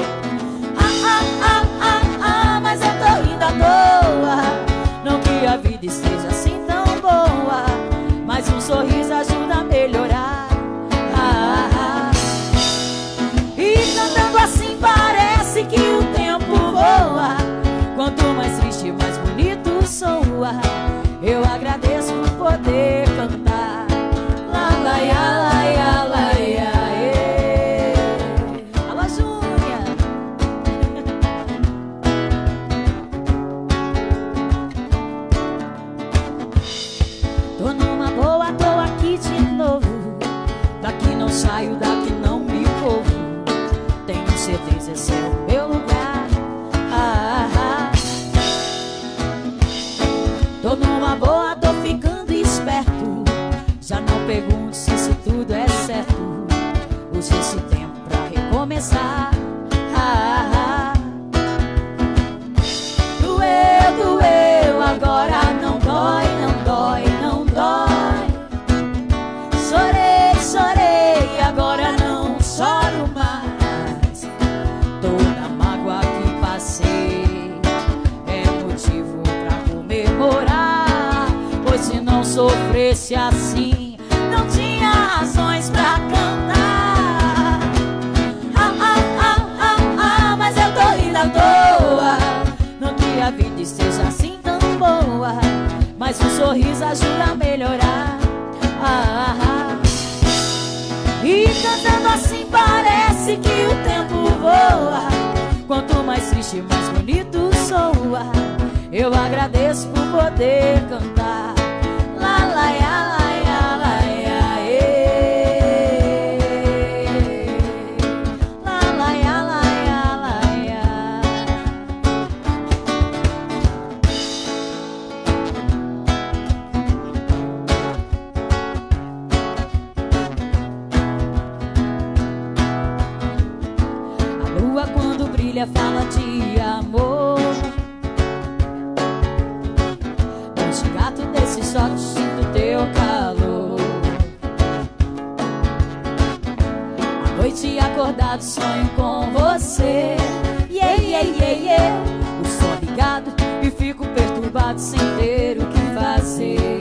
Mas eu tô rindo à toa. Não que a vida esteja assim tão boa, mas um sorriso ajuda a melhorar. E cantando assim parece que o tempo voa. Quanto mais triste, mais bonito soa. Eu agradeço por poder cantar. Lá, lá, lá, lá, lá, lá, alô, Júnia. Tô numa boa, tô aqui de novo. Daqui não saio, daqui não me envolvo. Tenho certeza esse é o meu lugar. Tô numa boa, tô ficando esperto. Já não pergunto se isso tudo é certo. Use esse tempo pra recomeçar. Doeu, doeu, agora não dói, não dói, não dói. Chorei, chorei, agora não choro mais. Toda mágoa que passei é motivo pra comemorar. Pois se não sofresse assim, não tinha razões pra cantar. Mas eu tô rindo à toa. Não que a vida esteja assim tão boa, mas um sorriso ajuda a melhorar. E cantando assim parece que o tempo voa. Quanto mais triste, mais bonito soa. Eu agradeço por poder cantar. Lá, lá, lá, lá, lá, lá, lá, lá, lá, lá. A lua quando brilha fala de amor. Noite gato desse sol, sinto teu calor. À noite acordado sonho com você. Yeah, yeah, yeah, yeah. O sol ligado e fico perturbado sem ter o que fazer.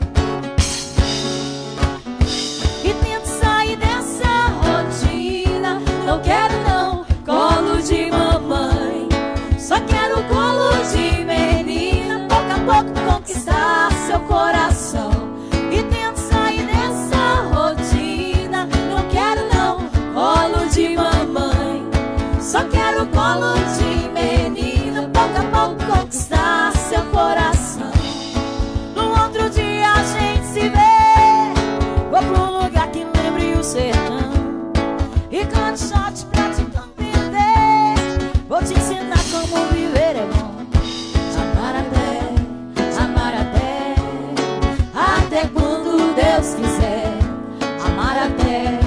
E tento sair dessa rotina. Não quero não colo de mamãe. Só quero colo de menina. Pouco a pouco conquistar seu coração. E tento sair dessa rotina. Não quero não colo de mamãe. Só quero colo de menina. Pouco a pouco conquistar seu coração. No outro dia a gente se vê. Vou pra um lugar que lembre o sertão. E canto shot pra te compreender. Vou te ensinar como viver é bom. Até quando Deus quiser. Amar até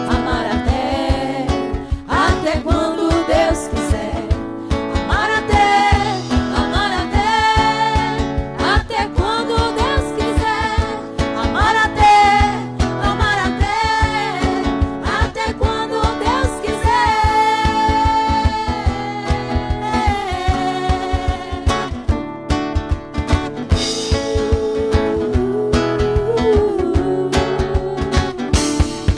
quando Deus quiser. Amar até quando Deus quiser. Amar até quando Deus quiser.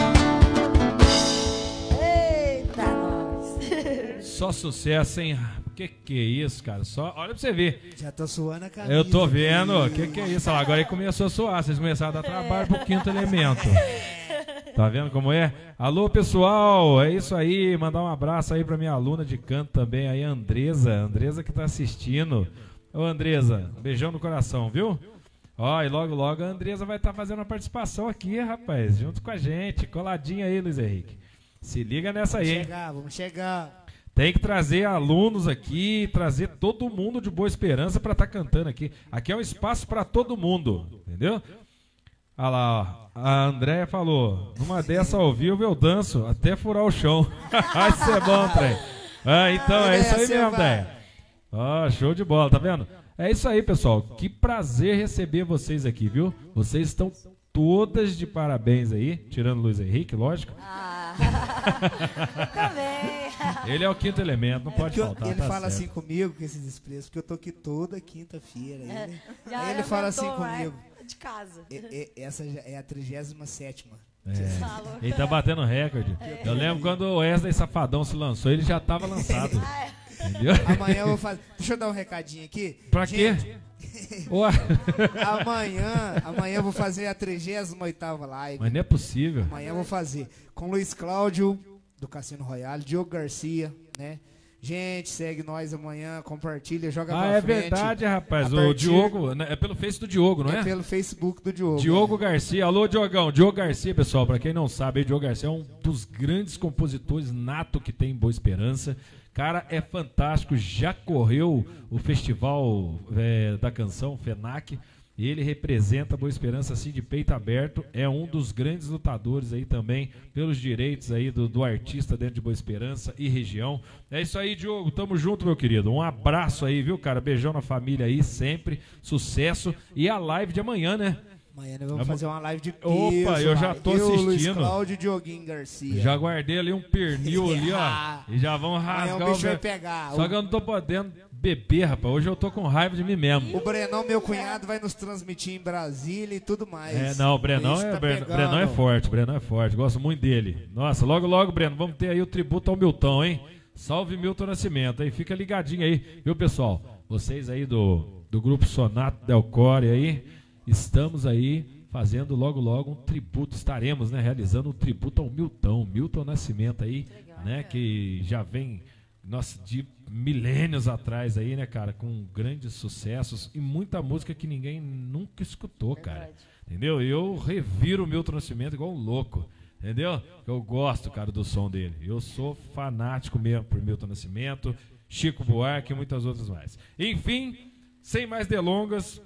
Só sucesso, hein? Que é isso, cara? Só olha pra você ver. Já tô suando a camisa. Eu tô vendo. Que é isso? Olha lá, agora ele começou a suar. Vocês começaram a dar trabalho pro quinto elemento. Tá vendo como é? Alô, pessoal, é isso aí. Mandar um abraço aí pra minha aluna de canto também, aí, Andresa. Andresa que tá assistindo. Ô, Andresa, um beijão no coração, viu? Ó, e logo, logo a Andresa vai estar fazendo uma participação aqui, rapaz, junto com a gente. Coladinha aí, Luiz Henrique. Se liga nessa aí, hein? Vamos chegar. Tem que trazer alunos aqui, trazer todo mundo de Boa Esperança pra estar cantando aqui. Aqui é um espaço pra todo mundo, entendeu? Olha lá, ó. A Andréia falou, numa dessa ao vivo eu danço até furar o chão. Vai ser bom, trem. Ah, então é isso aí mesmo, Andréia. Ó, show de bola, tá vendo? É isso aí, pessoal. Que prazer receber vocês aqui, viu? Vocês estão todas de parabéns aí, tirando o Luiz Henrique, lógico. Também. Ele é o quinto elemento, não pode faltar. Ele tá fala certo. assim comigo, com esses expressos, porque eu tô aqui toda quinta-feira. Já Aí ele fala assim aumentou, comigo. de casa. Essa já é a 37ª. É, ele tá batendo recorde. Eu lembro quando o Wesley Safadão se lançou, ele já tava lançado. Entendeu? Amanhã eu vou fazer. Deixa eu dar um recadinho aqui. Pra quê? Ué. Amanhã eu vou fazer a 38ª live. Mas não é possível. Amanhã eu vou fazer com Luiz Cláudio, do Cassino Royale, Diogo Garcia, né? Gente, segue nós amanhã, compartilha, joga pra é frente. verdade, rapaz. O Diogo, é pelo Face do Diogo, não é? É pelo Facebook do Diogo. Diogo Garcia. Alô, Diogão. Diogo Garcia, pessoal, pra quem não sabe, Diogo Garcia é um dos grandes compositores nato que tem em Boa Esperança. Cara, é fantástico, já correu o Festival da Canção, FENAC, e ele representa a Boa Esperança assim de peito aberto, é um dos grandes lutadores aí também pelos direitos aí do artista dentro de Boa Esperança e região. É isso aí, Diogo, tamo junto, meu querido, um abraço aí, viu, cara, beijão na família aí, sempre, sucesso, e a live de amanhã, né? Amanhã nós vamos fazer uma live de peso. Opa, eu já tô assistindo. Luiz Cláudio e Dioguinho Garcia. Já guardei ali um pernil ali, ó. E já vão rasgar o bicho vai pegar. Só que eu não tô podendo beber, rapaz. Hoje eu tô com raiva de mim mesmo. O Brenão, meu cunhado, vai nos transmitir em Brasília e tudo mais. Não, o Brenão Brenão é forte, Brenão é forte. Gosto muito dele. Nossa, logo, logo, Breno, vamos ter aí o tributo ao Milton, hein? Salve Milton Nascimento, aí. Fica ligadinho aí, viu, pessoal? Vocês aí do grupo Sonato Del Core aí, estamos aí fazendo logo, logo um tributo, estaremos, né, realizando um tributo ao Milton Nascimento aí, legal, né, que já vem, nossa, de milênios atrás aí, né, cara, com grandes sucessos e muita música que ninguém nunca escutou, cara, entendeu? Eu reviro o Milton Nascimento igual um louco, entendeu? Eu gosto, cara, do som dele, eu sou fanático mesmo por Milton Nascimento, Chico Buarque e muitas outras mais. Enfim, sem mais delongas,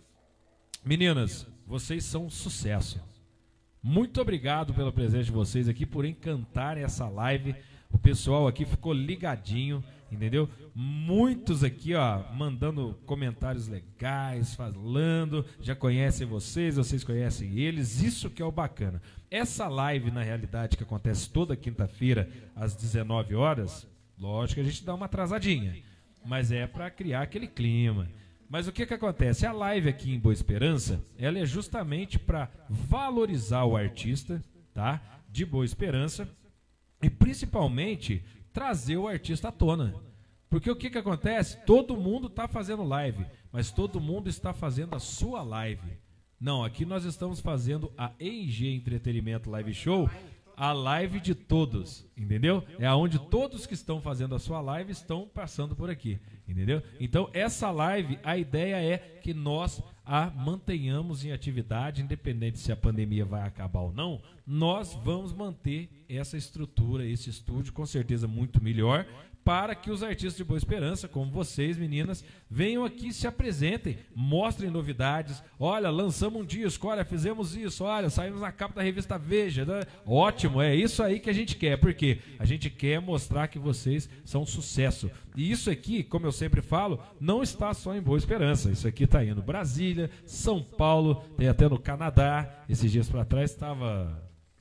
meninas, vocês são um sucesso. Muito obrigado pela presença de vocês aqui, por encantarem essa live. O pessoal aqui ficou ligadinho, entendeu? Muitos aqui, ó, mandando comentários legais, falando, já conhecem vocês conhecem eles, isso que é o bacana. Essa live, na realidade, que acontece toda quinta-feira, às 19 horas, lógico que a gente dá uma atrasadinha, mas é para criar aquele clima. Mas o que acontece? A live aqui em Boa Esperança, ela é justamente para valorizar o artista, tá? De Boa Esperança e principalmente trazer o artista à tona. Porque o que acontece? Todo mundo está fazendo live, mas todo mundo está fazendo a sua live. Não, aqui nós estamos fazendo a EG Entretenimento Live Show, a live de todos, entendeu? É onde todos que estão fazendo a sua live estão passando por aqui, entendeu? Então, essa live, a ideia é que nós a mantenhamos em atividade, independente se a pandemia vai acabar ou não, nós vamos manter essa estrutura, esse estúdio, com certeza muito melhor, para que os artistas de Boa Esperança, como vocês, meninas, venham aqui, se apresentem, mostrem novidades. Olha, lançamos um disco, olha, fizemos isso, olha, saímos na capa da revista Veja. Né? Ótimo, é isso aí que a gente quer, porque a gente quer mostrar que vocês são um sucesso. E isso aqui, como eu sempre falo, não está só em Boa Esperança. Isso aqui está indo Brasília, São Paulo, tem até no Canadá. Esses dias para trás estava...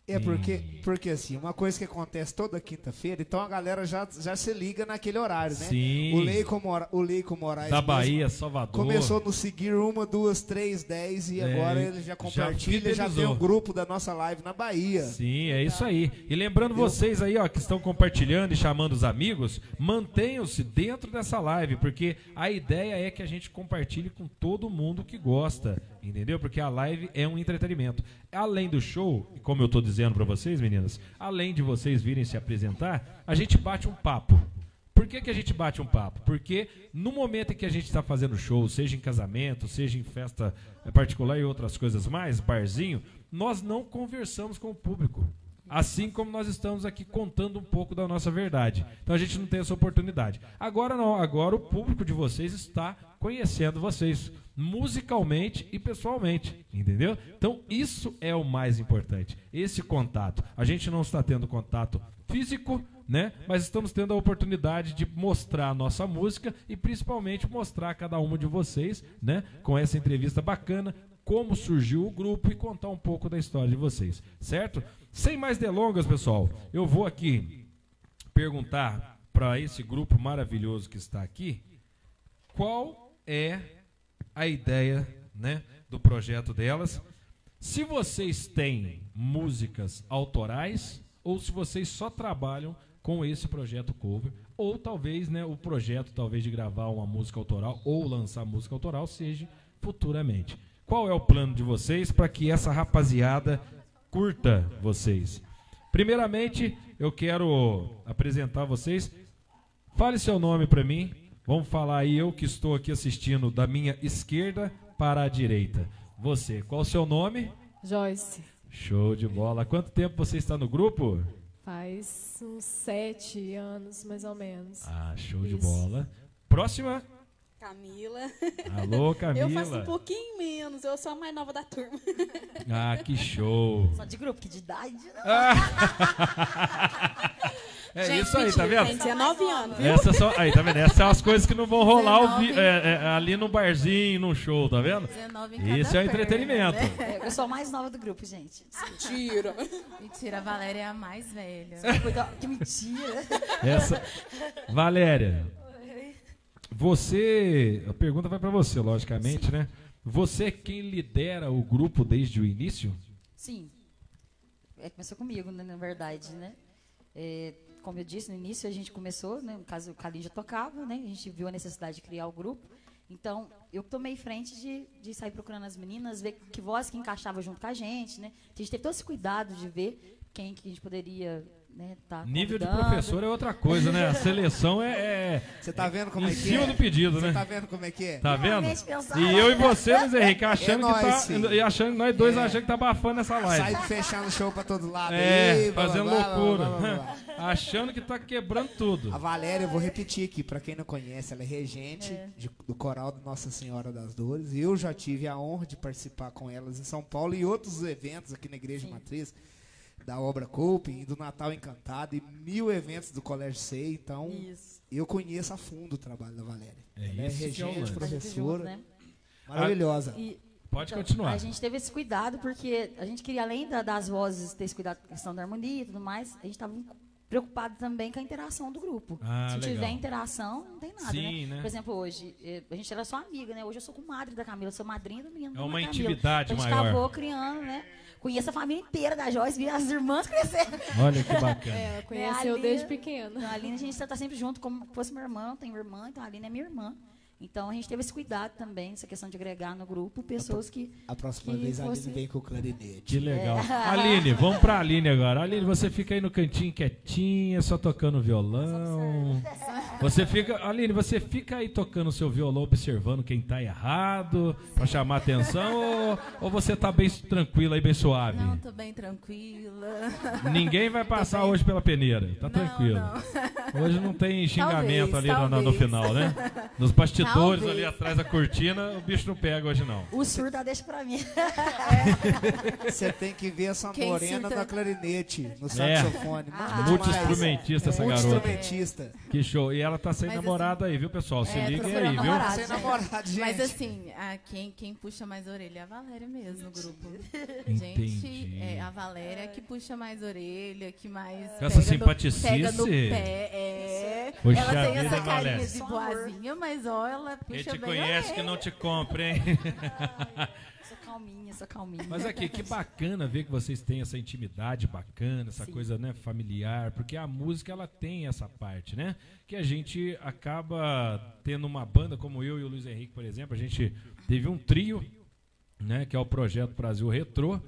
É porque assim, uma coisa que acontece toda quinta-feira, então a galera já se liga naquele horário, né? Sim. O Leico Moraes Da mesmo Bahia, Salvador. começou a nos seguir 1, 2, 3, 10 e agora ele já compartilha, já tem fidelizou. um grupo da nossa live na Bahia. Sim, é isso aí. E lembrando vocês aí, ó, que estão compartilhando e chamando os amigos, mantenham-se dentro dessa live, porque a ideia é que a gente compartilhe com todo mundo que gosta, entendeu? Porque a live é um entretenimento. Além do show, e como eu tô dizendo pra vocês, meninas, além de vocês virem se apresentar, a gente bate um papo. Por que a gente bate um papo? Porque no momento em que a gente está fazendo show, seja em casamento, seja em festa particular e outras coisas mais, barzinho, nós não conversamos com o público. Assim como nós estamos aqui contando um pouco da nossa verdade. Então a gente não tem essa oportunidade. Agora não, agora o público de vocês está conhecendo vocês musicalmente e pessoalmente, entendeu? Então isso é o mais importante, esse contato. A gente não está tendo contato físico, né? Mas estamos tendo a oportunidade de mostrar a nossa música e principalmente mostrar a cada uma de vocês, né? Com essa entrevista bacana, como surgiu o grupo e contar um pouco da história de vocês, certo? Sem mais delongas, pessoal, eu vou aqui perguntar para esse grupo maravilhoso que está aqui, qual é a ideia, né, do projeto delas, se vocês têm músicas autorais ou se vocês só trabalham com esse projeto cover, ou talvez, né, o projeto talvez de gravar uma música autoral ou lançar música autoral seja futuramente. Qual é o plano de vocês para que essa rapaziada curta vocês? Primeiramente, eu quero apresentar vocês. Fale seu nome para mim. Vamos falar aí, eu que estou aqui assistindo da minha esquerda para a direita. Você, qual o seu nome? Joyce. Show de bola. Há quanto tempo você está no grupo? Faz uns 7 anos, mais ou menos. Ah, show de Isso. bola. Próxima. Camila. Alô, Camila. Eu faço um pouquinho menos, eu sou a mais nova da turma. Ah, que show. Só de grupo, que de idade. É Gente, isso aí, mentira, tá vendo? Tem 19 anos, viu? Essas são, aí, tá vendo? Essas são as coisas que não vão rolar ali no barzinho, no show, tá vendo? 19 em cada Isso é o perna, entretenimento. né? Eu sou a mais nova do grupo, gente. Mentira. Mentira, a Valéria é a mais velha. Que mentira. Essa... Valéria, você... A pergunta vai pra você, logicamente, né? Você é quem lidera o grupo desde o início? Sim. Começou comigo, né, na verdade, né? Como eu disse, no início a gente começou, né, no caso o Calinho já tocava, né? A gente viu a necessidade de criar o grupo. Então, eu tomei frente de sair procurando as meninas, ver que voz que encaixava junto com a gente, né? A gente teve todo esse cuidado de ver quem que a gente poderia, né, tá Nível de convidando. professor é outra coisa, né? A seleção Você tá vendo como em é que cima é? do pedido, Você né? tá vendo como é que é? Tá vendo? Realmente pensava. E eu e você, Luiz Henrique, achando É que nóis, sim. tá. E achando, nós dois achando que tá abafando essa live. Sai fechando o show pra todo lado. É, aí, blá, fazendo blá, blá, loucura. blá, blá, blá. Achando que tá quebrando tudo. A Valéria, eu vou repetir aqui, pra quem não conhece, ela é regente do coral de Nossa Senhora das Dores. Eu já tive a honra de participar com elas em São Paulo e outros eventos aqui na Igreja Matriz, da Obra Coping, do Natal Encantado e 1000 eventos do Colégio SEI. Então, Isso. eu conheço a fundo o trabalho da Valéria. É Ela é isso que é o regente, lance. professora, Né? maravilhosa. E, Pode então, continuar. A gente teve esse cuidado porque a gente queria, além das vozes, ter esse cuidado com a questão da harmonia e tudo mais, a gente estava preocupado também com a interação do grupo. Ah, Se não legal. tiver interação, não tem nada, Sim, né? Por exemplo, hoje, a gente era só amiga, né? Hoje eu sou comadre da Camila, eu sou madrinha do menino. É uma da Camila. intimidade Então, a gente maior. acabou criando, né? Conheço a família inteira da Joyce, vi as irmãs crescendo. Olha que bacana. Ela conheceu a desde Aline- pequena. Então, a Aline, a gente tá sempre junto, como se fosse meu irmão, tem minha irmã, então a Aline é minha irmã. Então a gente teve esse cuidado também, essa questão de agregar no grupo pessoas que... A próxima que vez a Aline fosse- vem com o clarinete. Que legal. Aline, vamos pra Aline agora. Aline, você fica aí no cantinho quietinha, só tocando violão. Você fica, Aline, você fica aí tocando o seu violão, observando quem tá errado, pra chamar atenção, ou você tá bem tranquila e bem suave? Não, tô bem tranquila. Ninguém vai passar hoje pela peneira, tá Não, tranquilo. não. Hoje não tem xingamento Talvez, ali no talvez. final, né? Nos bastidores. bastidores Talvez. ali atrás da cortina, o bicho não pega hoje não. O surdo deixa pra mim. Você tem que ver essa Quem morena surta- no clarinete, no saxofone. Manda demais. Multi-instrumentista essa garota. Multi-instrumentista. Que show. E ela tá sem Mas namorada aí, viu, pessoal? Se É, liguem procura aí, viu? namorado. Sem namorado, gente. Mas assim, quem puxa mais orelha é a Valéria mesmo no grupo. Entendi. Gente, é a Valéria que puxa mais orelha, que mais Com essa pega simpaticice. no pé. Puxa Ela tem vida, essa hein, carinha Valéria? de boazinha, mas ó, ela puxa Quem te bem conhece a que não orelha. te compra, hein? Sou calminha, sou calminha. Mas aqui, que bacana ver que vocês têm essa intimidade bacana, essa coisa, né, familiar, porque a música ela tem essa parte, né? Que a gente acaba tendo uma banda como eu e o Luiz Henrique, por exemplo, a gente teve um trio, né, que é o Projeto Brasil Retrô.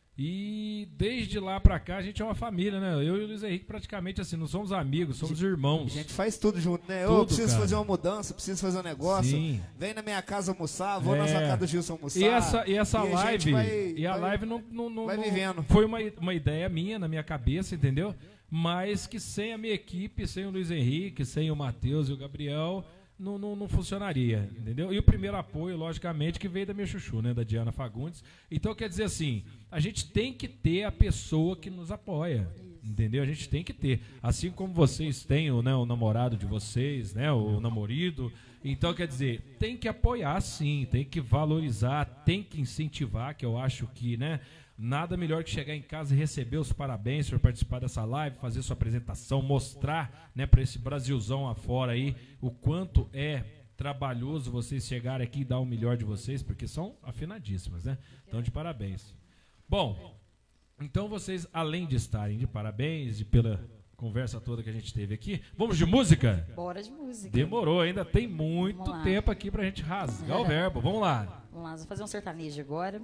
E desde lá pra cá a gente é uma família, né? Eu e o Luiz Henrique praticamente assim, não somos amigos, somos irmãos. A gente faz tudo junto, né? Tudo, Eu preciso cara. fazer uma mudança, preciso fazer um negócio. Sim. Vem na minha casa almoçar, vou na É. sua casa do Gilson almoçar. E essa E a gente live, vai- a vai- live não vai vivendo. foi uma ideia minha, na minha cabeça, entendeu? Mas que sem a minha equipe, sem o Luiz Henrique, sem o Matheus e o Gabriel, não funcionaria, entendeu? E o primeiro apoio, logicamente, que veio da minha chuchu, né, da Diana Fagundes. Então, quer dizer assim, a gente tem que ter a pessoa que nos apoia, entendeu? A gente tem que ter. Assim como vocês têm o namorado de vocês, né, o namorido. Então, quer dizer, tem que apoiar sim, tem que valorizar, tem que incentivar, que eu acho que, né, nada melhor que chegar em casa e receber os parabéns por participar dessa live, fazer sua apresentação, mostrar, né, para esse Brasilzão afora aí o quanto é trabalhoso vocês chegarem aqui e dar o melhor de vocês, porque são afinadíssimas, né? Então, de parabéns. Bom, então vocês, além de estarem de parabéns e pela conversa toda que a gente teve aqui, vamos de música? Bora de música. Demorou, ainda tem muito Vamos lá. tempo aqui pra gente rasgar o verbo. Vamos lá. Vamos lá, vou fazer um sertanejo agora.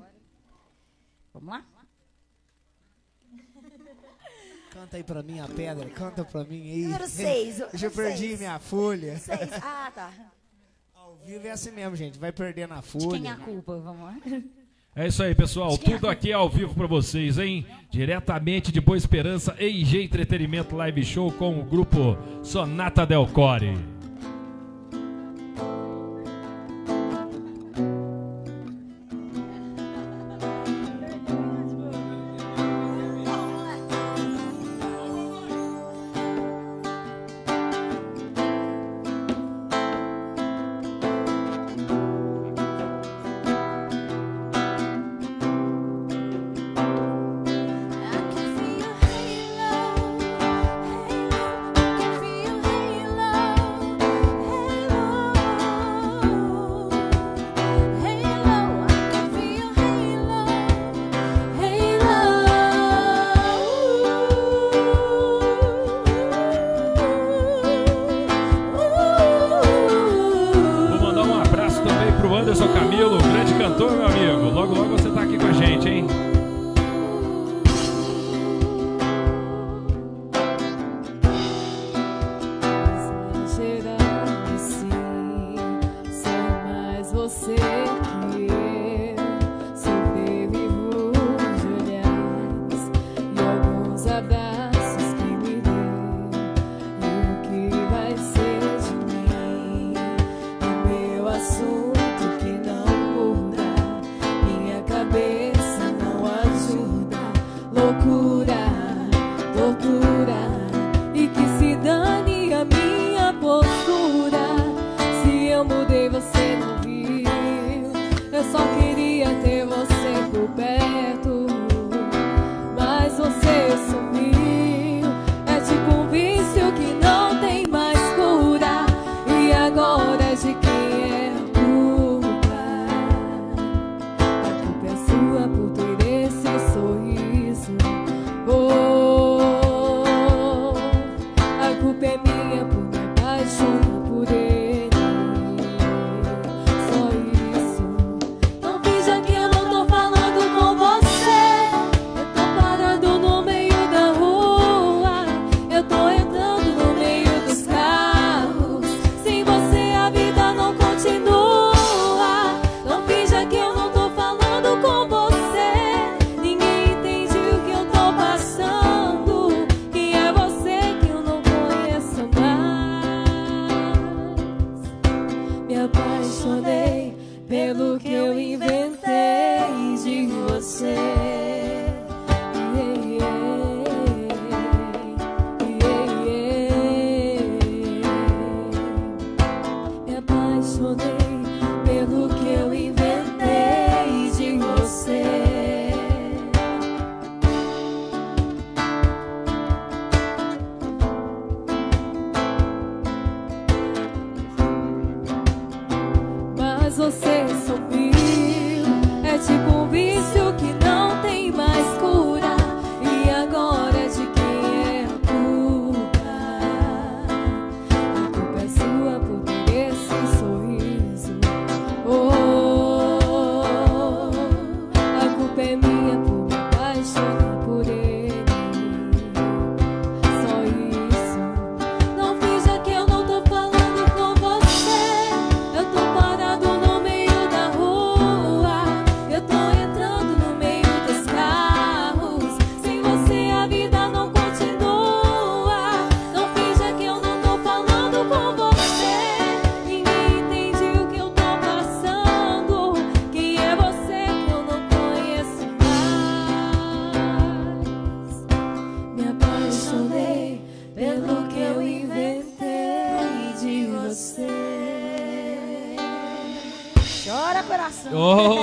Vamos lá? Canta aí pra mim a pedra, canta pra mim aí. Número 6. Eu já perdi minha folha. 6. Ah, tá. Ao vivo é assim mesmo, gente. Vai perdendo a De quem é a folha. culpa? Vamos lá. É isso aí, pessoal. Tudo aqui ao vivo pra vocês, hein? Diretamente de Boa Esperança, EIG Entretenimento Live Show com o grupo Sonata Del Core. Vou mandar um abraço também pro Anderson Camilo, grande cantor, meu amigo. Logo, logo você tá aqui com a gente, hein? Exagerando sim, sou mais você que eu. Sobrevivo de olhares e alguns abraços que me deu. E o que vai ser de mim? O meu assunto que não muda. Minha cabeça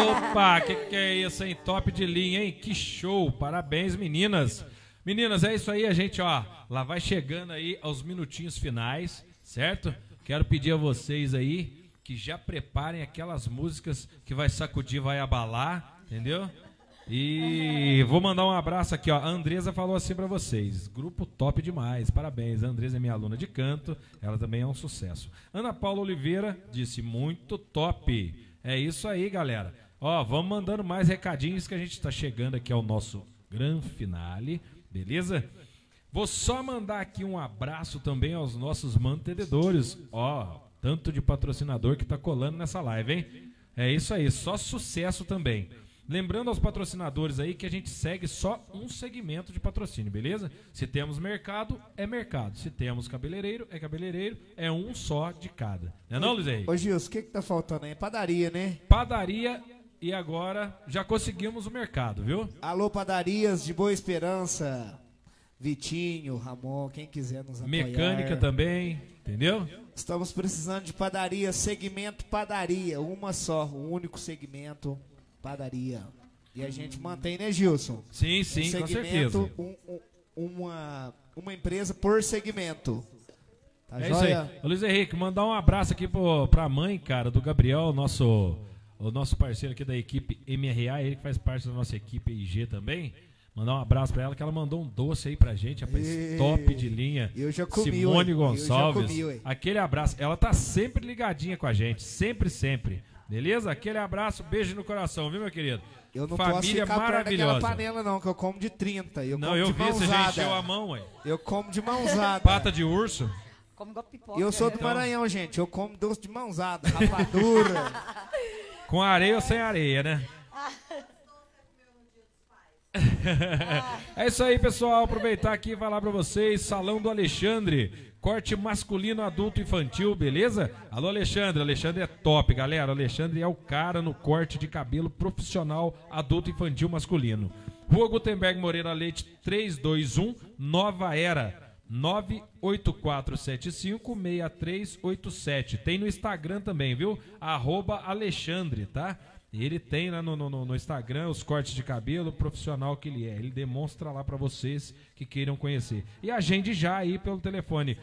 Opa, que é isso, hein? Top de linha, hein? Que show! Parabéns, meninas. Meninas, é isso aí, a gente, ó, lá vai chegando aí aos minutinhos finais, certo? Quero pedir a vocês aí que já preparem aquelas músicas que vai sacudir, vai abalar, entendeu? E vou mandar um abraço aqui, ó. A Andresa falou assim pra vocês: grupo top demais, parabéns. A Andresa é minha aluna de canto, ela também é um sucesso. Ana Paula Oliveira disse: muito top. É isso aí, galera. Ó, vamos mandando mais recadinhos que a gente tá chegando aqui ao nosso grande finale, beleza? Vou só mandar aqui um abraço também aos nossos mantenedores. Ó, tanto de patrocinador que tá colando nessa live, hein? É isso aí, só sucesso também. Lembrando aos patrocinadores aí que a gente segue só um segmento de patrocínio, beleza? Se temos mercado, é mercado. Se temos cabeleireiro, é cabeleireiro. É um só de cada. Não é não, Luiz Henrique? Ô, Gilson, o que tá faltando aí? Padaria, né? Padaria, e agora já conseguimos o mercado, viu? Alô, padarias de Boa Esperança. Vitinho, Ramon, quem quiser nos apoiar. Mecânica também, entendeu? Estamos precisando de padaria, segmento padaria. Uma só, um único segmento. Padaria. E a gente mantém, né, Gilson? Sim, sim, com certeza. Uma empresa por segmento. Tá é joia? isso aí. Ô, Luiz Henrique, mandar um abraço aqui pra mãe, cara, do Gabriel, o nosso parceiro aqui da equipe MRA, ele que faz parte da nossa equipe IG também. Mandar um abraço pra ela, que ela mandou um doce aí pra gente, rapaz. Top de linha. Eu já comi, Simone Gonçalves. Eu já comi, aquele abraço. Ela tá sempre ligadinha com a gente. Sempre, sempre. Beleza? Aquele abraço, beijo no coração, viu, meu querido? Eu não Família posso ficar perto daquela maravilhosa. panela, não, que eu como de 30. Eu Não, como eu de vi, você já mãozada. encheu a mão, ué. Eu como de mãozada. Pata de urso. Come igual pipoca. Eu sou do Então. Maranhão, gente. Eu como doce de mãozada, rapadura. Com areia ou sem areia, né? É isso aí, pessoal. Aproveitar aqui e falar pra vocês: Salão do Alexandre, corte masculino, adulto, infantil, beleza? Alô, Alexandre. Alexandre é top, galera. Alexandre é o cara no corte de cabelo profissional, adulto, infantil, masculino. Rua Gutenberg Moreira Leite 321, Nova Era. 984756387. Tem no Instagram também, viu? @Alexandre, tá? Ele tem lá no Instagram os cortes de cabelo profissional que ele é. Ele demonstra lá pra vocês que queiram conhecer. E agende já aí pelo telefone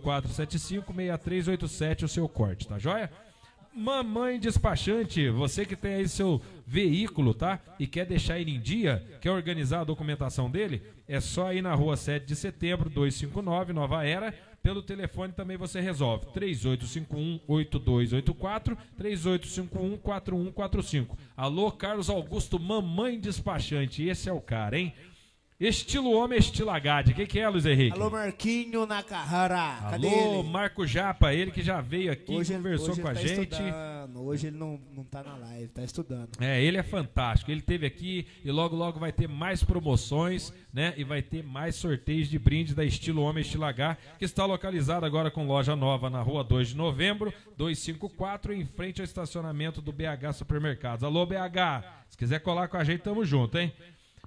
84756387 o seu corte, tá joia? Mamãe Despachante, você que tem aí seu veículo, tá? E quer deixar ele em dia, quer organizar a documentação dele, é só ir na rua 7 de setembro, 259, Nova Era. Pelo telefone também você resolve. 3851-8284, 3851-4145. Alô, Carlos Augusto, Mamãe Despachante. Esse é o cara, hein? Estilo homem, estilo Agade. O que é, Luiz Henrique? Alô, Marquinho Nakahara. Cadê Alô, ele? Marco Japa, ele que já veio aqui, conversou hoje com a ele tá gente. Estudando. Hoje ele não tá na live, tá estudando. É, ele é fantástico. Ele esteve aqui e logo, logo vai ter mais promoções, né? E vai ter mais sorteios de brinde da Estilo Homem, Estilo H, que está localizado agora com loja nova na rua 2 de novembro, 254, em frente ao estacionamento do BH Supermercados. Alô, BH, se quiser colar com a gente, tamo junto, hein?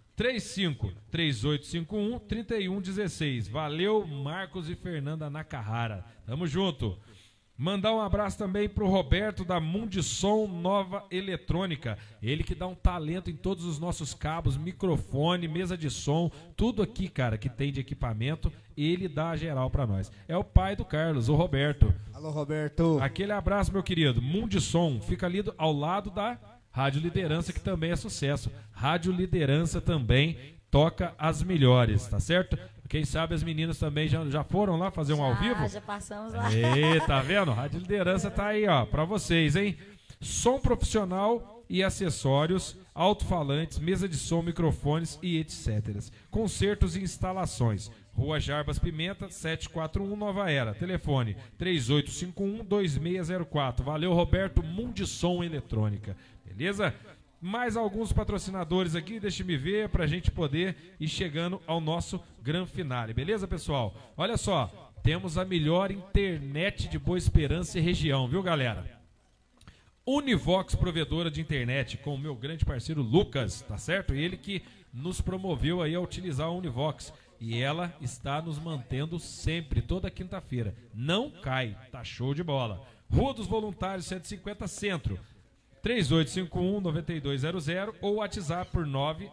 35-3851-3116. Valeu, Marcos e Fernanda Nakahara. Tamo junto. Mandar um abraço também pro Roberto da Mundissom Nova Eletrônica. Ele que dá um talento em todos os nossos cabos, microfone, mesa de som, tudo aqui, cara, que tem de equipamento, ele dá a geral pra nós. É o pai do Carlos, o Roberto. Alô, Roberto. Aquele abraço, meu querido. Mundissom, fica ali ao lado da Rádio Liderança, que também é sucesso. Rádio Liderança também toca as melhores, tá certo? Quem sabe as meninas também já foram lá fazer um ao vivo? Já passamos lá. Tá vendo? Rádio Liderança tá aí, ó, pra vocês, hein? Som profissional e acessórios, alto-falantes, mesa de som, microfones e etc. Concertos e instalações. Rua Jarbas Pimenta, 741, Nova Era. Telefone 3851-2604. Valeu, Roberto, Mundissom Eletrônica. Beleza? Mais alguns patrocinadores aqui, deixa-me ver, pra gente poder ir chegando ao nosso grande finale. Beleza, pessoal? Olha só, temos a melhor internet de Boa Esperança e região, viu, galera? Univox, provedora de internet, com o meu grande parceiro Lucas, tá certo? Ele que nos promoveu aí a utilizar a Univox. E ela está nos mantendo sempre, toda quinta-feira. Não cai, tá show de bola. Rua dos Voluntários, 150 Centro. 3851-9200 ou WhatsApp por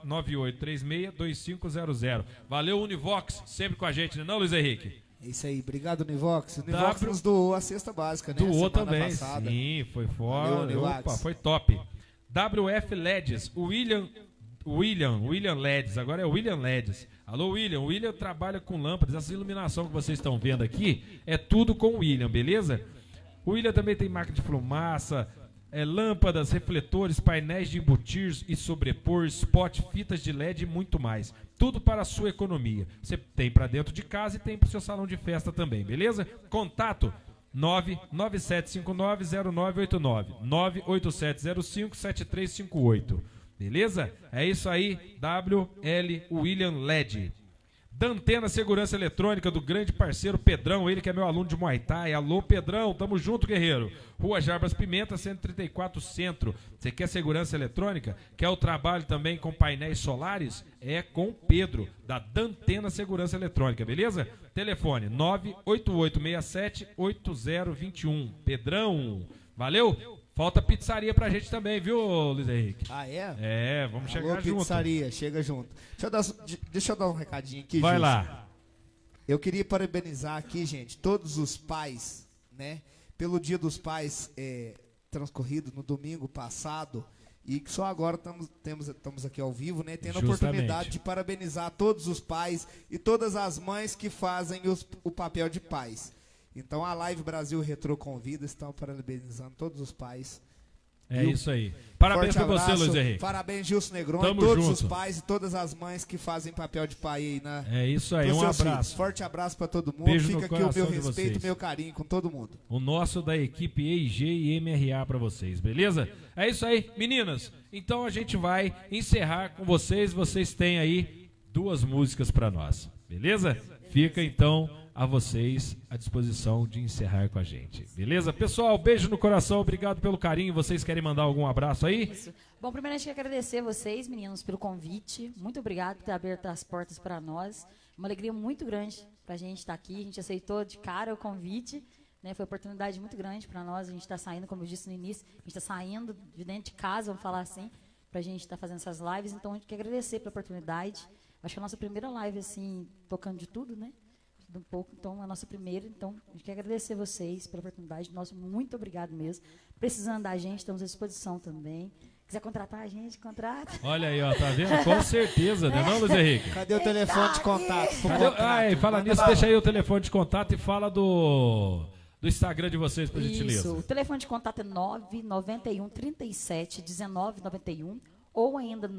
99836-2500. Valeu, Univox, sempre com a gente, não, Luiz Henrique? É isso aí, obrigado, Univox. Univox nos doou a cesta básica, né? Doou semana também, passada. sim, foi fora. Valeu, Opa, foi top. WF LEDs, o William LEDs, agora é William LEDs. Alô, William. O William trabalha com lâmpadas. Essa iluminação que vocês estão vendo aqui é tudo com o William, beleza? O William também tem máquina de fumaça, lâmpadas, refletores, painéis de embutir e sobrepor, spot, fitas de LED e muito mais. Tudo para a sua economia. Você tem para dentro de casa e tem para o seu salão de festa também, beleza? Contato 997590989, 987057358. Beleza? É isso aí, WL William LED. Dantena Segurança Eletrônica, do grande parceiro Pedrão, ele que é meu aluno de Muay Thai. Alô, Pedrão, tamo junto, guerreiro. Rua Jarbas Pimenta, 134 Centro. Você quer segurança eletrônica? Quer o trabalho também com painéis solares? É com o Pedro, da Dantena Segurança Eletrônica, beleza? Telefone 98867-8021. Pedrão, valeu? Falta pizzaria pra gente também, viu, Luiz Henrique? Ah, é? É, vamos chegar junto. Pizzaria, chega junto. Deixa eu dar um recadinho aqui, Vai Gilson. lá. Eu queria parabenizar aqui, gente, todos os pais, né? Pelo Dia dos Pais transcorrido no domingo passado. E que só agora estamos aqui ao vivo, né? Tendo a oportunidade de parabenizar todos os pais e todas as mães que fazem o papel de pais. Então a Live Brasil Retro convida, estão parabenizando todos os pais. É isso aí. Parabéns pra você, abraço, Luiz Henrique. Parabéns, Gilson Negroni, Tamo todos junto. os pais e todas as mães que fazem papel de pai aí, né? É isso aí, um abraço. Forte abraço pra todo mundo. Beijo Fica no aqui o meu coração de respeito, vocês. meu carinho com todo mundo. O nosso da equipe EIG e MRA pra vocês, beleza? É isso aí, meninas. Então a gente vai encerrar com vocês. Vocês têm aí 2 músicas pra nós, beleza? Fica então a vocês à disposição de encerrar com a gente, beleza? Pessoal, beijo no coração, obrigado pelo carinho. Vocês querem mandar algum abraço aí? Isso. Bom, primeiro a gente quer agradecer vocês, meninos, pelo convite. Muito obrigado por ter aberto as portas para nós. Uma alegria muito grande para a gente estar aqui. A gente aceitou de cara o convite, né? Foi uma oportunidade muito grande para nós. A gente está saindo, como eu disse no início, a gente está saindo de dentro de casa, vamos falar assim, para a gente estar fazendo essas lives. Então a gente quer agradecer pela oportunidade. Acho que é a nossa primeira live, assim, tocando de tudo, né? Um pouco, então, a nossa primeira. Então, a gente quer agradecer vocês pela oportunidade. Nosso muito obrigado mesmo. Precisando da gente, estamos à disposição também. Quiser contratar a gente, contrata. Olha aí, ó, tá vendo? Com certeza, né, não, Luiz Henrique? Cadê o telefone de contato? Fala nisso, deixa aí o telefone de contato e fala do Instagram de vocês, por gentileza. Isso, o telefone de contato é 991 37 19 91 ou ainda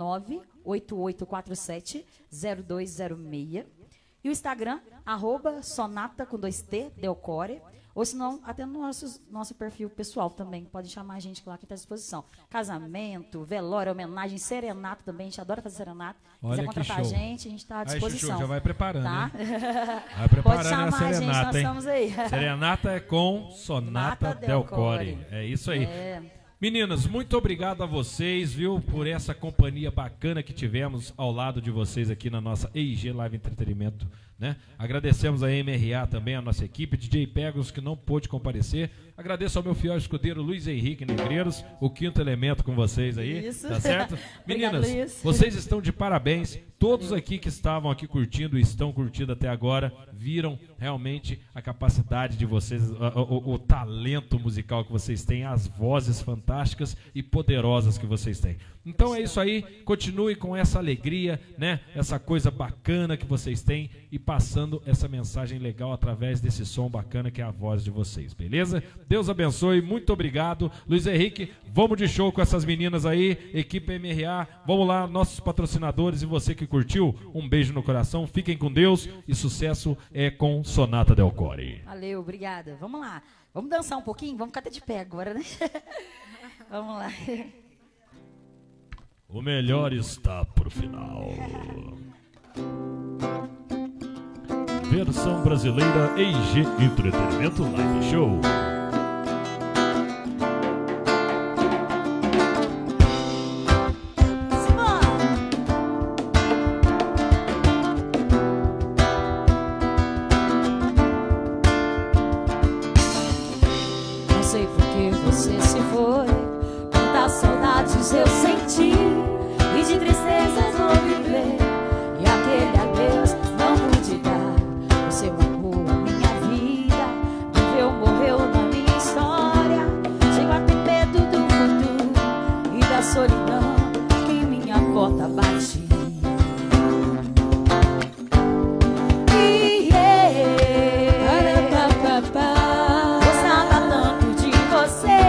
98847 0206. E o Instagram, @sonata com 2T, Delcore. Ou se não, até no nosso perfil pessoal também. Pode chamar a gente lá que está à disposição. Casamento, velório, homenagem, serenata também. A gente adora fazer serenata. Olha quiser que contratar a show. gente, a gente está à disposição. Chuchu, já vai preparando, tá? hein? Vai preparando Pode chamar a a gente, serenata, nós hein? estamos aí. Serenata é com Sonata Delcore. É isso aí. Meninas, muito obrigado a vocês, viu, por essa companhia bacana que tivemos ao lado de vocês aqui na nossa EIG Live Entretenimento, né? Agradecemos a MRA também, a nossa equipe, DJ Pegos, que não pôde comparecer. Agradeço ao meu fiel escudeiro Luiz Henrique Negreiros, o 5º elemento com vocês aí, Isso. tá certo? Meninas, Obrigado, vocês estão de parabéns. Todos aqui que estavam aqui curtindo e estão curtindo até agora, viram realmente a capacidade de vocês, o talento musical que vocês têm, as vozes fantásticas e poderosas que vocês têm. Então é isso aí, continue com essa alegria, né? Essa coisa bacana que vocês têm e passando essa mensagem legal através desse som bacana que é a voz de vocês, beleza? Deus abençoe, muito obrigado. Luiz Henrique, vamos de show com essas meninas aí, equipe MRA, vamos lá, nossos patrocinadores e você que curtiu, um beijo no coração, fiquem com Deus e sucesso é com Sonata Delcore. Valeu, obrigada. Vamos lá, vamos dançar um pouquinho? Vamos ficar até de pé agora, né? Vamos lá. O melhor está por final. Versão brasileira EIG Entretenimento Live Show. Não sei por que você se foi, quantas volta a bater. Gostava tanto de você.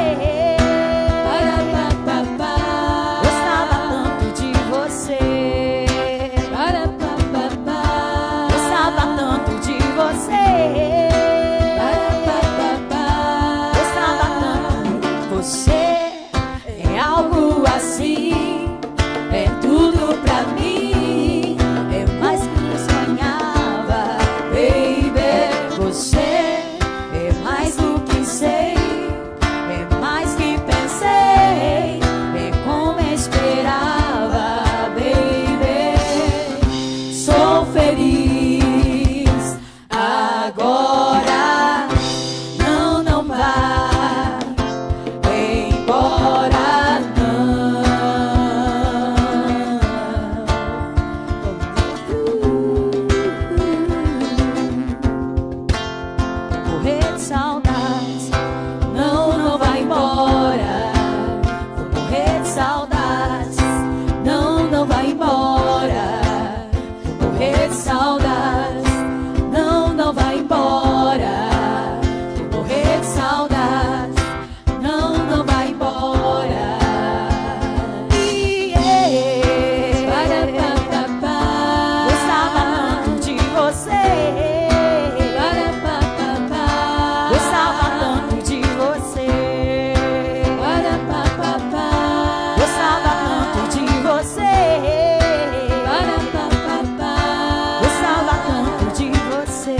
Gostava tanto de você. Gostava tanto de você. Gostava tanto de você. É algo assim, é tudo pra mim. É mais que eu sonhava, baby. Você é mais do que sei, é mais que pensei, é como esperava, baby. Sou feliz agora, não, não vá embora, não. Morrer de saudades, não, não vai embora. Vou morrer de saudades, não, não vai embora. Vou morrer de saudades, não, não vai embora. Vou morrer de saudades, não, não vai embora. Gostava tanto de você. Gostava tanto de você. Gostava tanto de você. Gostava tanto de você.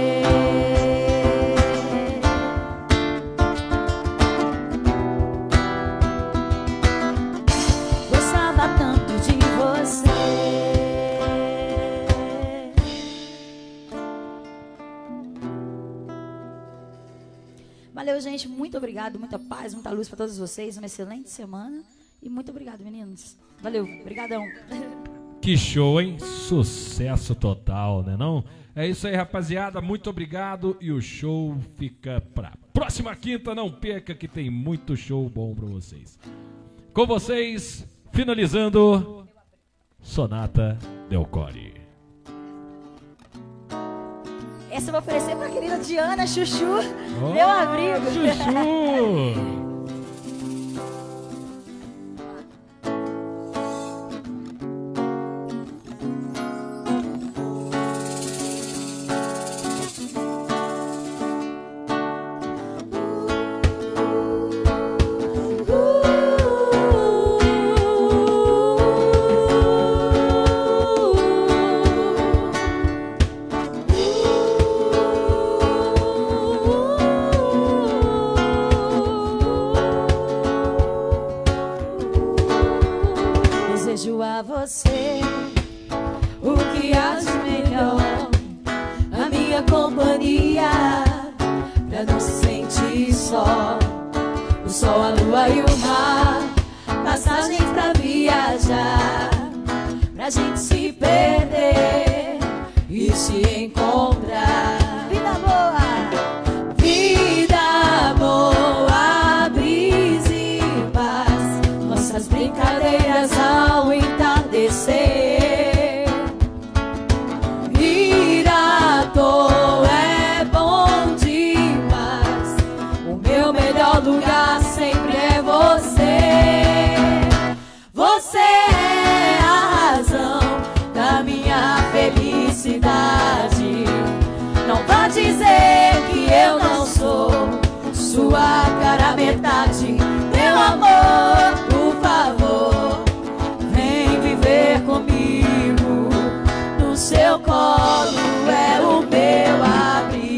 Gostava tanto de você. Valeu, gente. Muito obrigado. Muita paz, muita luz para todos vocês. Uma excelente semana. E muito obrigado, meninos. Valeu. Obrigadão. Que show, hein? Sucesso total, né não? É isso aí, rapaziada. Muito obrigado. E o show fica pra próxima quinta. Não perca que tem muito show bom pra vocês. Com vocês, finalizando, Sonata Delcore. Essa eu vou oferecer pra querida Diana Chuchu, meu abrigo. Chuchu! Desejo a você o que há de melhor, a minha companhia, pra não se sentir só. O sol, a lua e o mar, passagens pra viajar, pra gente se perder e se encontrar. Vida boa, vida boa, brisa e paz, nossas brincadeiras ao entardecer. Ir à toa é bom demais, o meu melhor lugar sempre é você. Você é a razão da minha felicidade. Não vá dizer que eu não sou sua cara metade. Meu amor, por favor, vem viver comigo. No seu colo é o meu abrigo.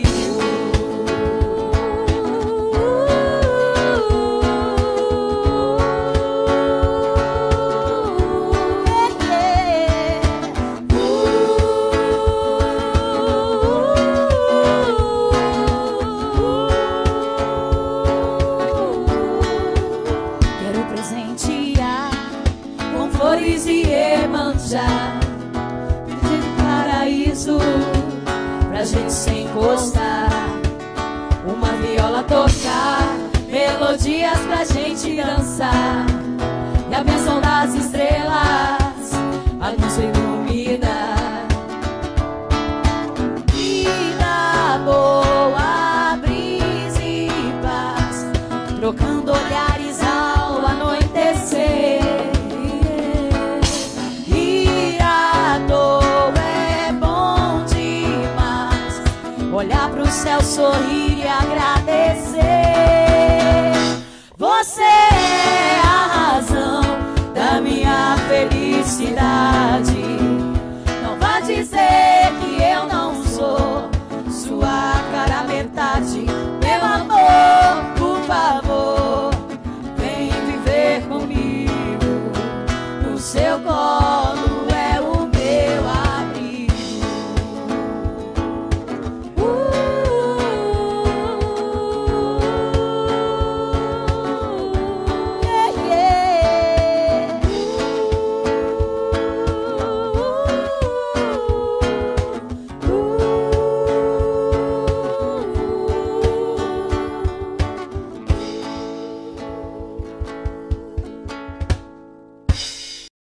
Quero presentear com flores e Iemanjá, de paraíso pra gente se encostar, uma viola tocar, melodias pra gente dançar, e a bênção das estrelas céu sorrir e agradecer. Você é a razão da minha felicidade.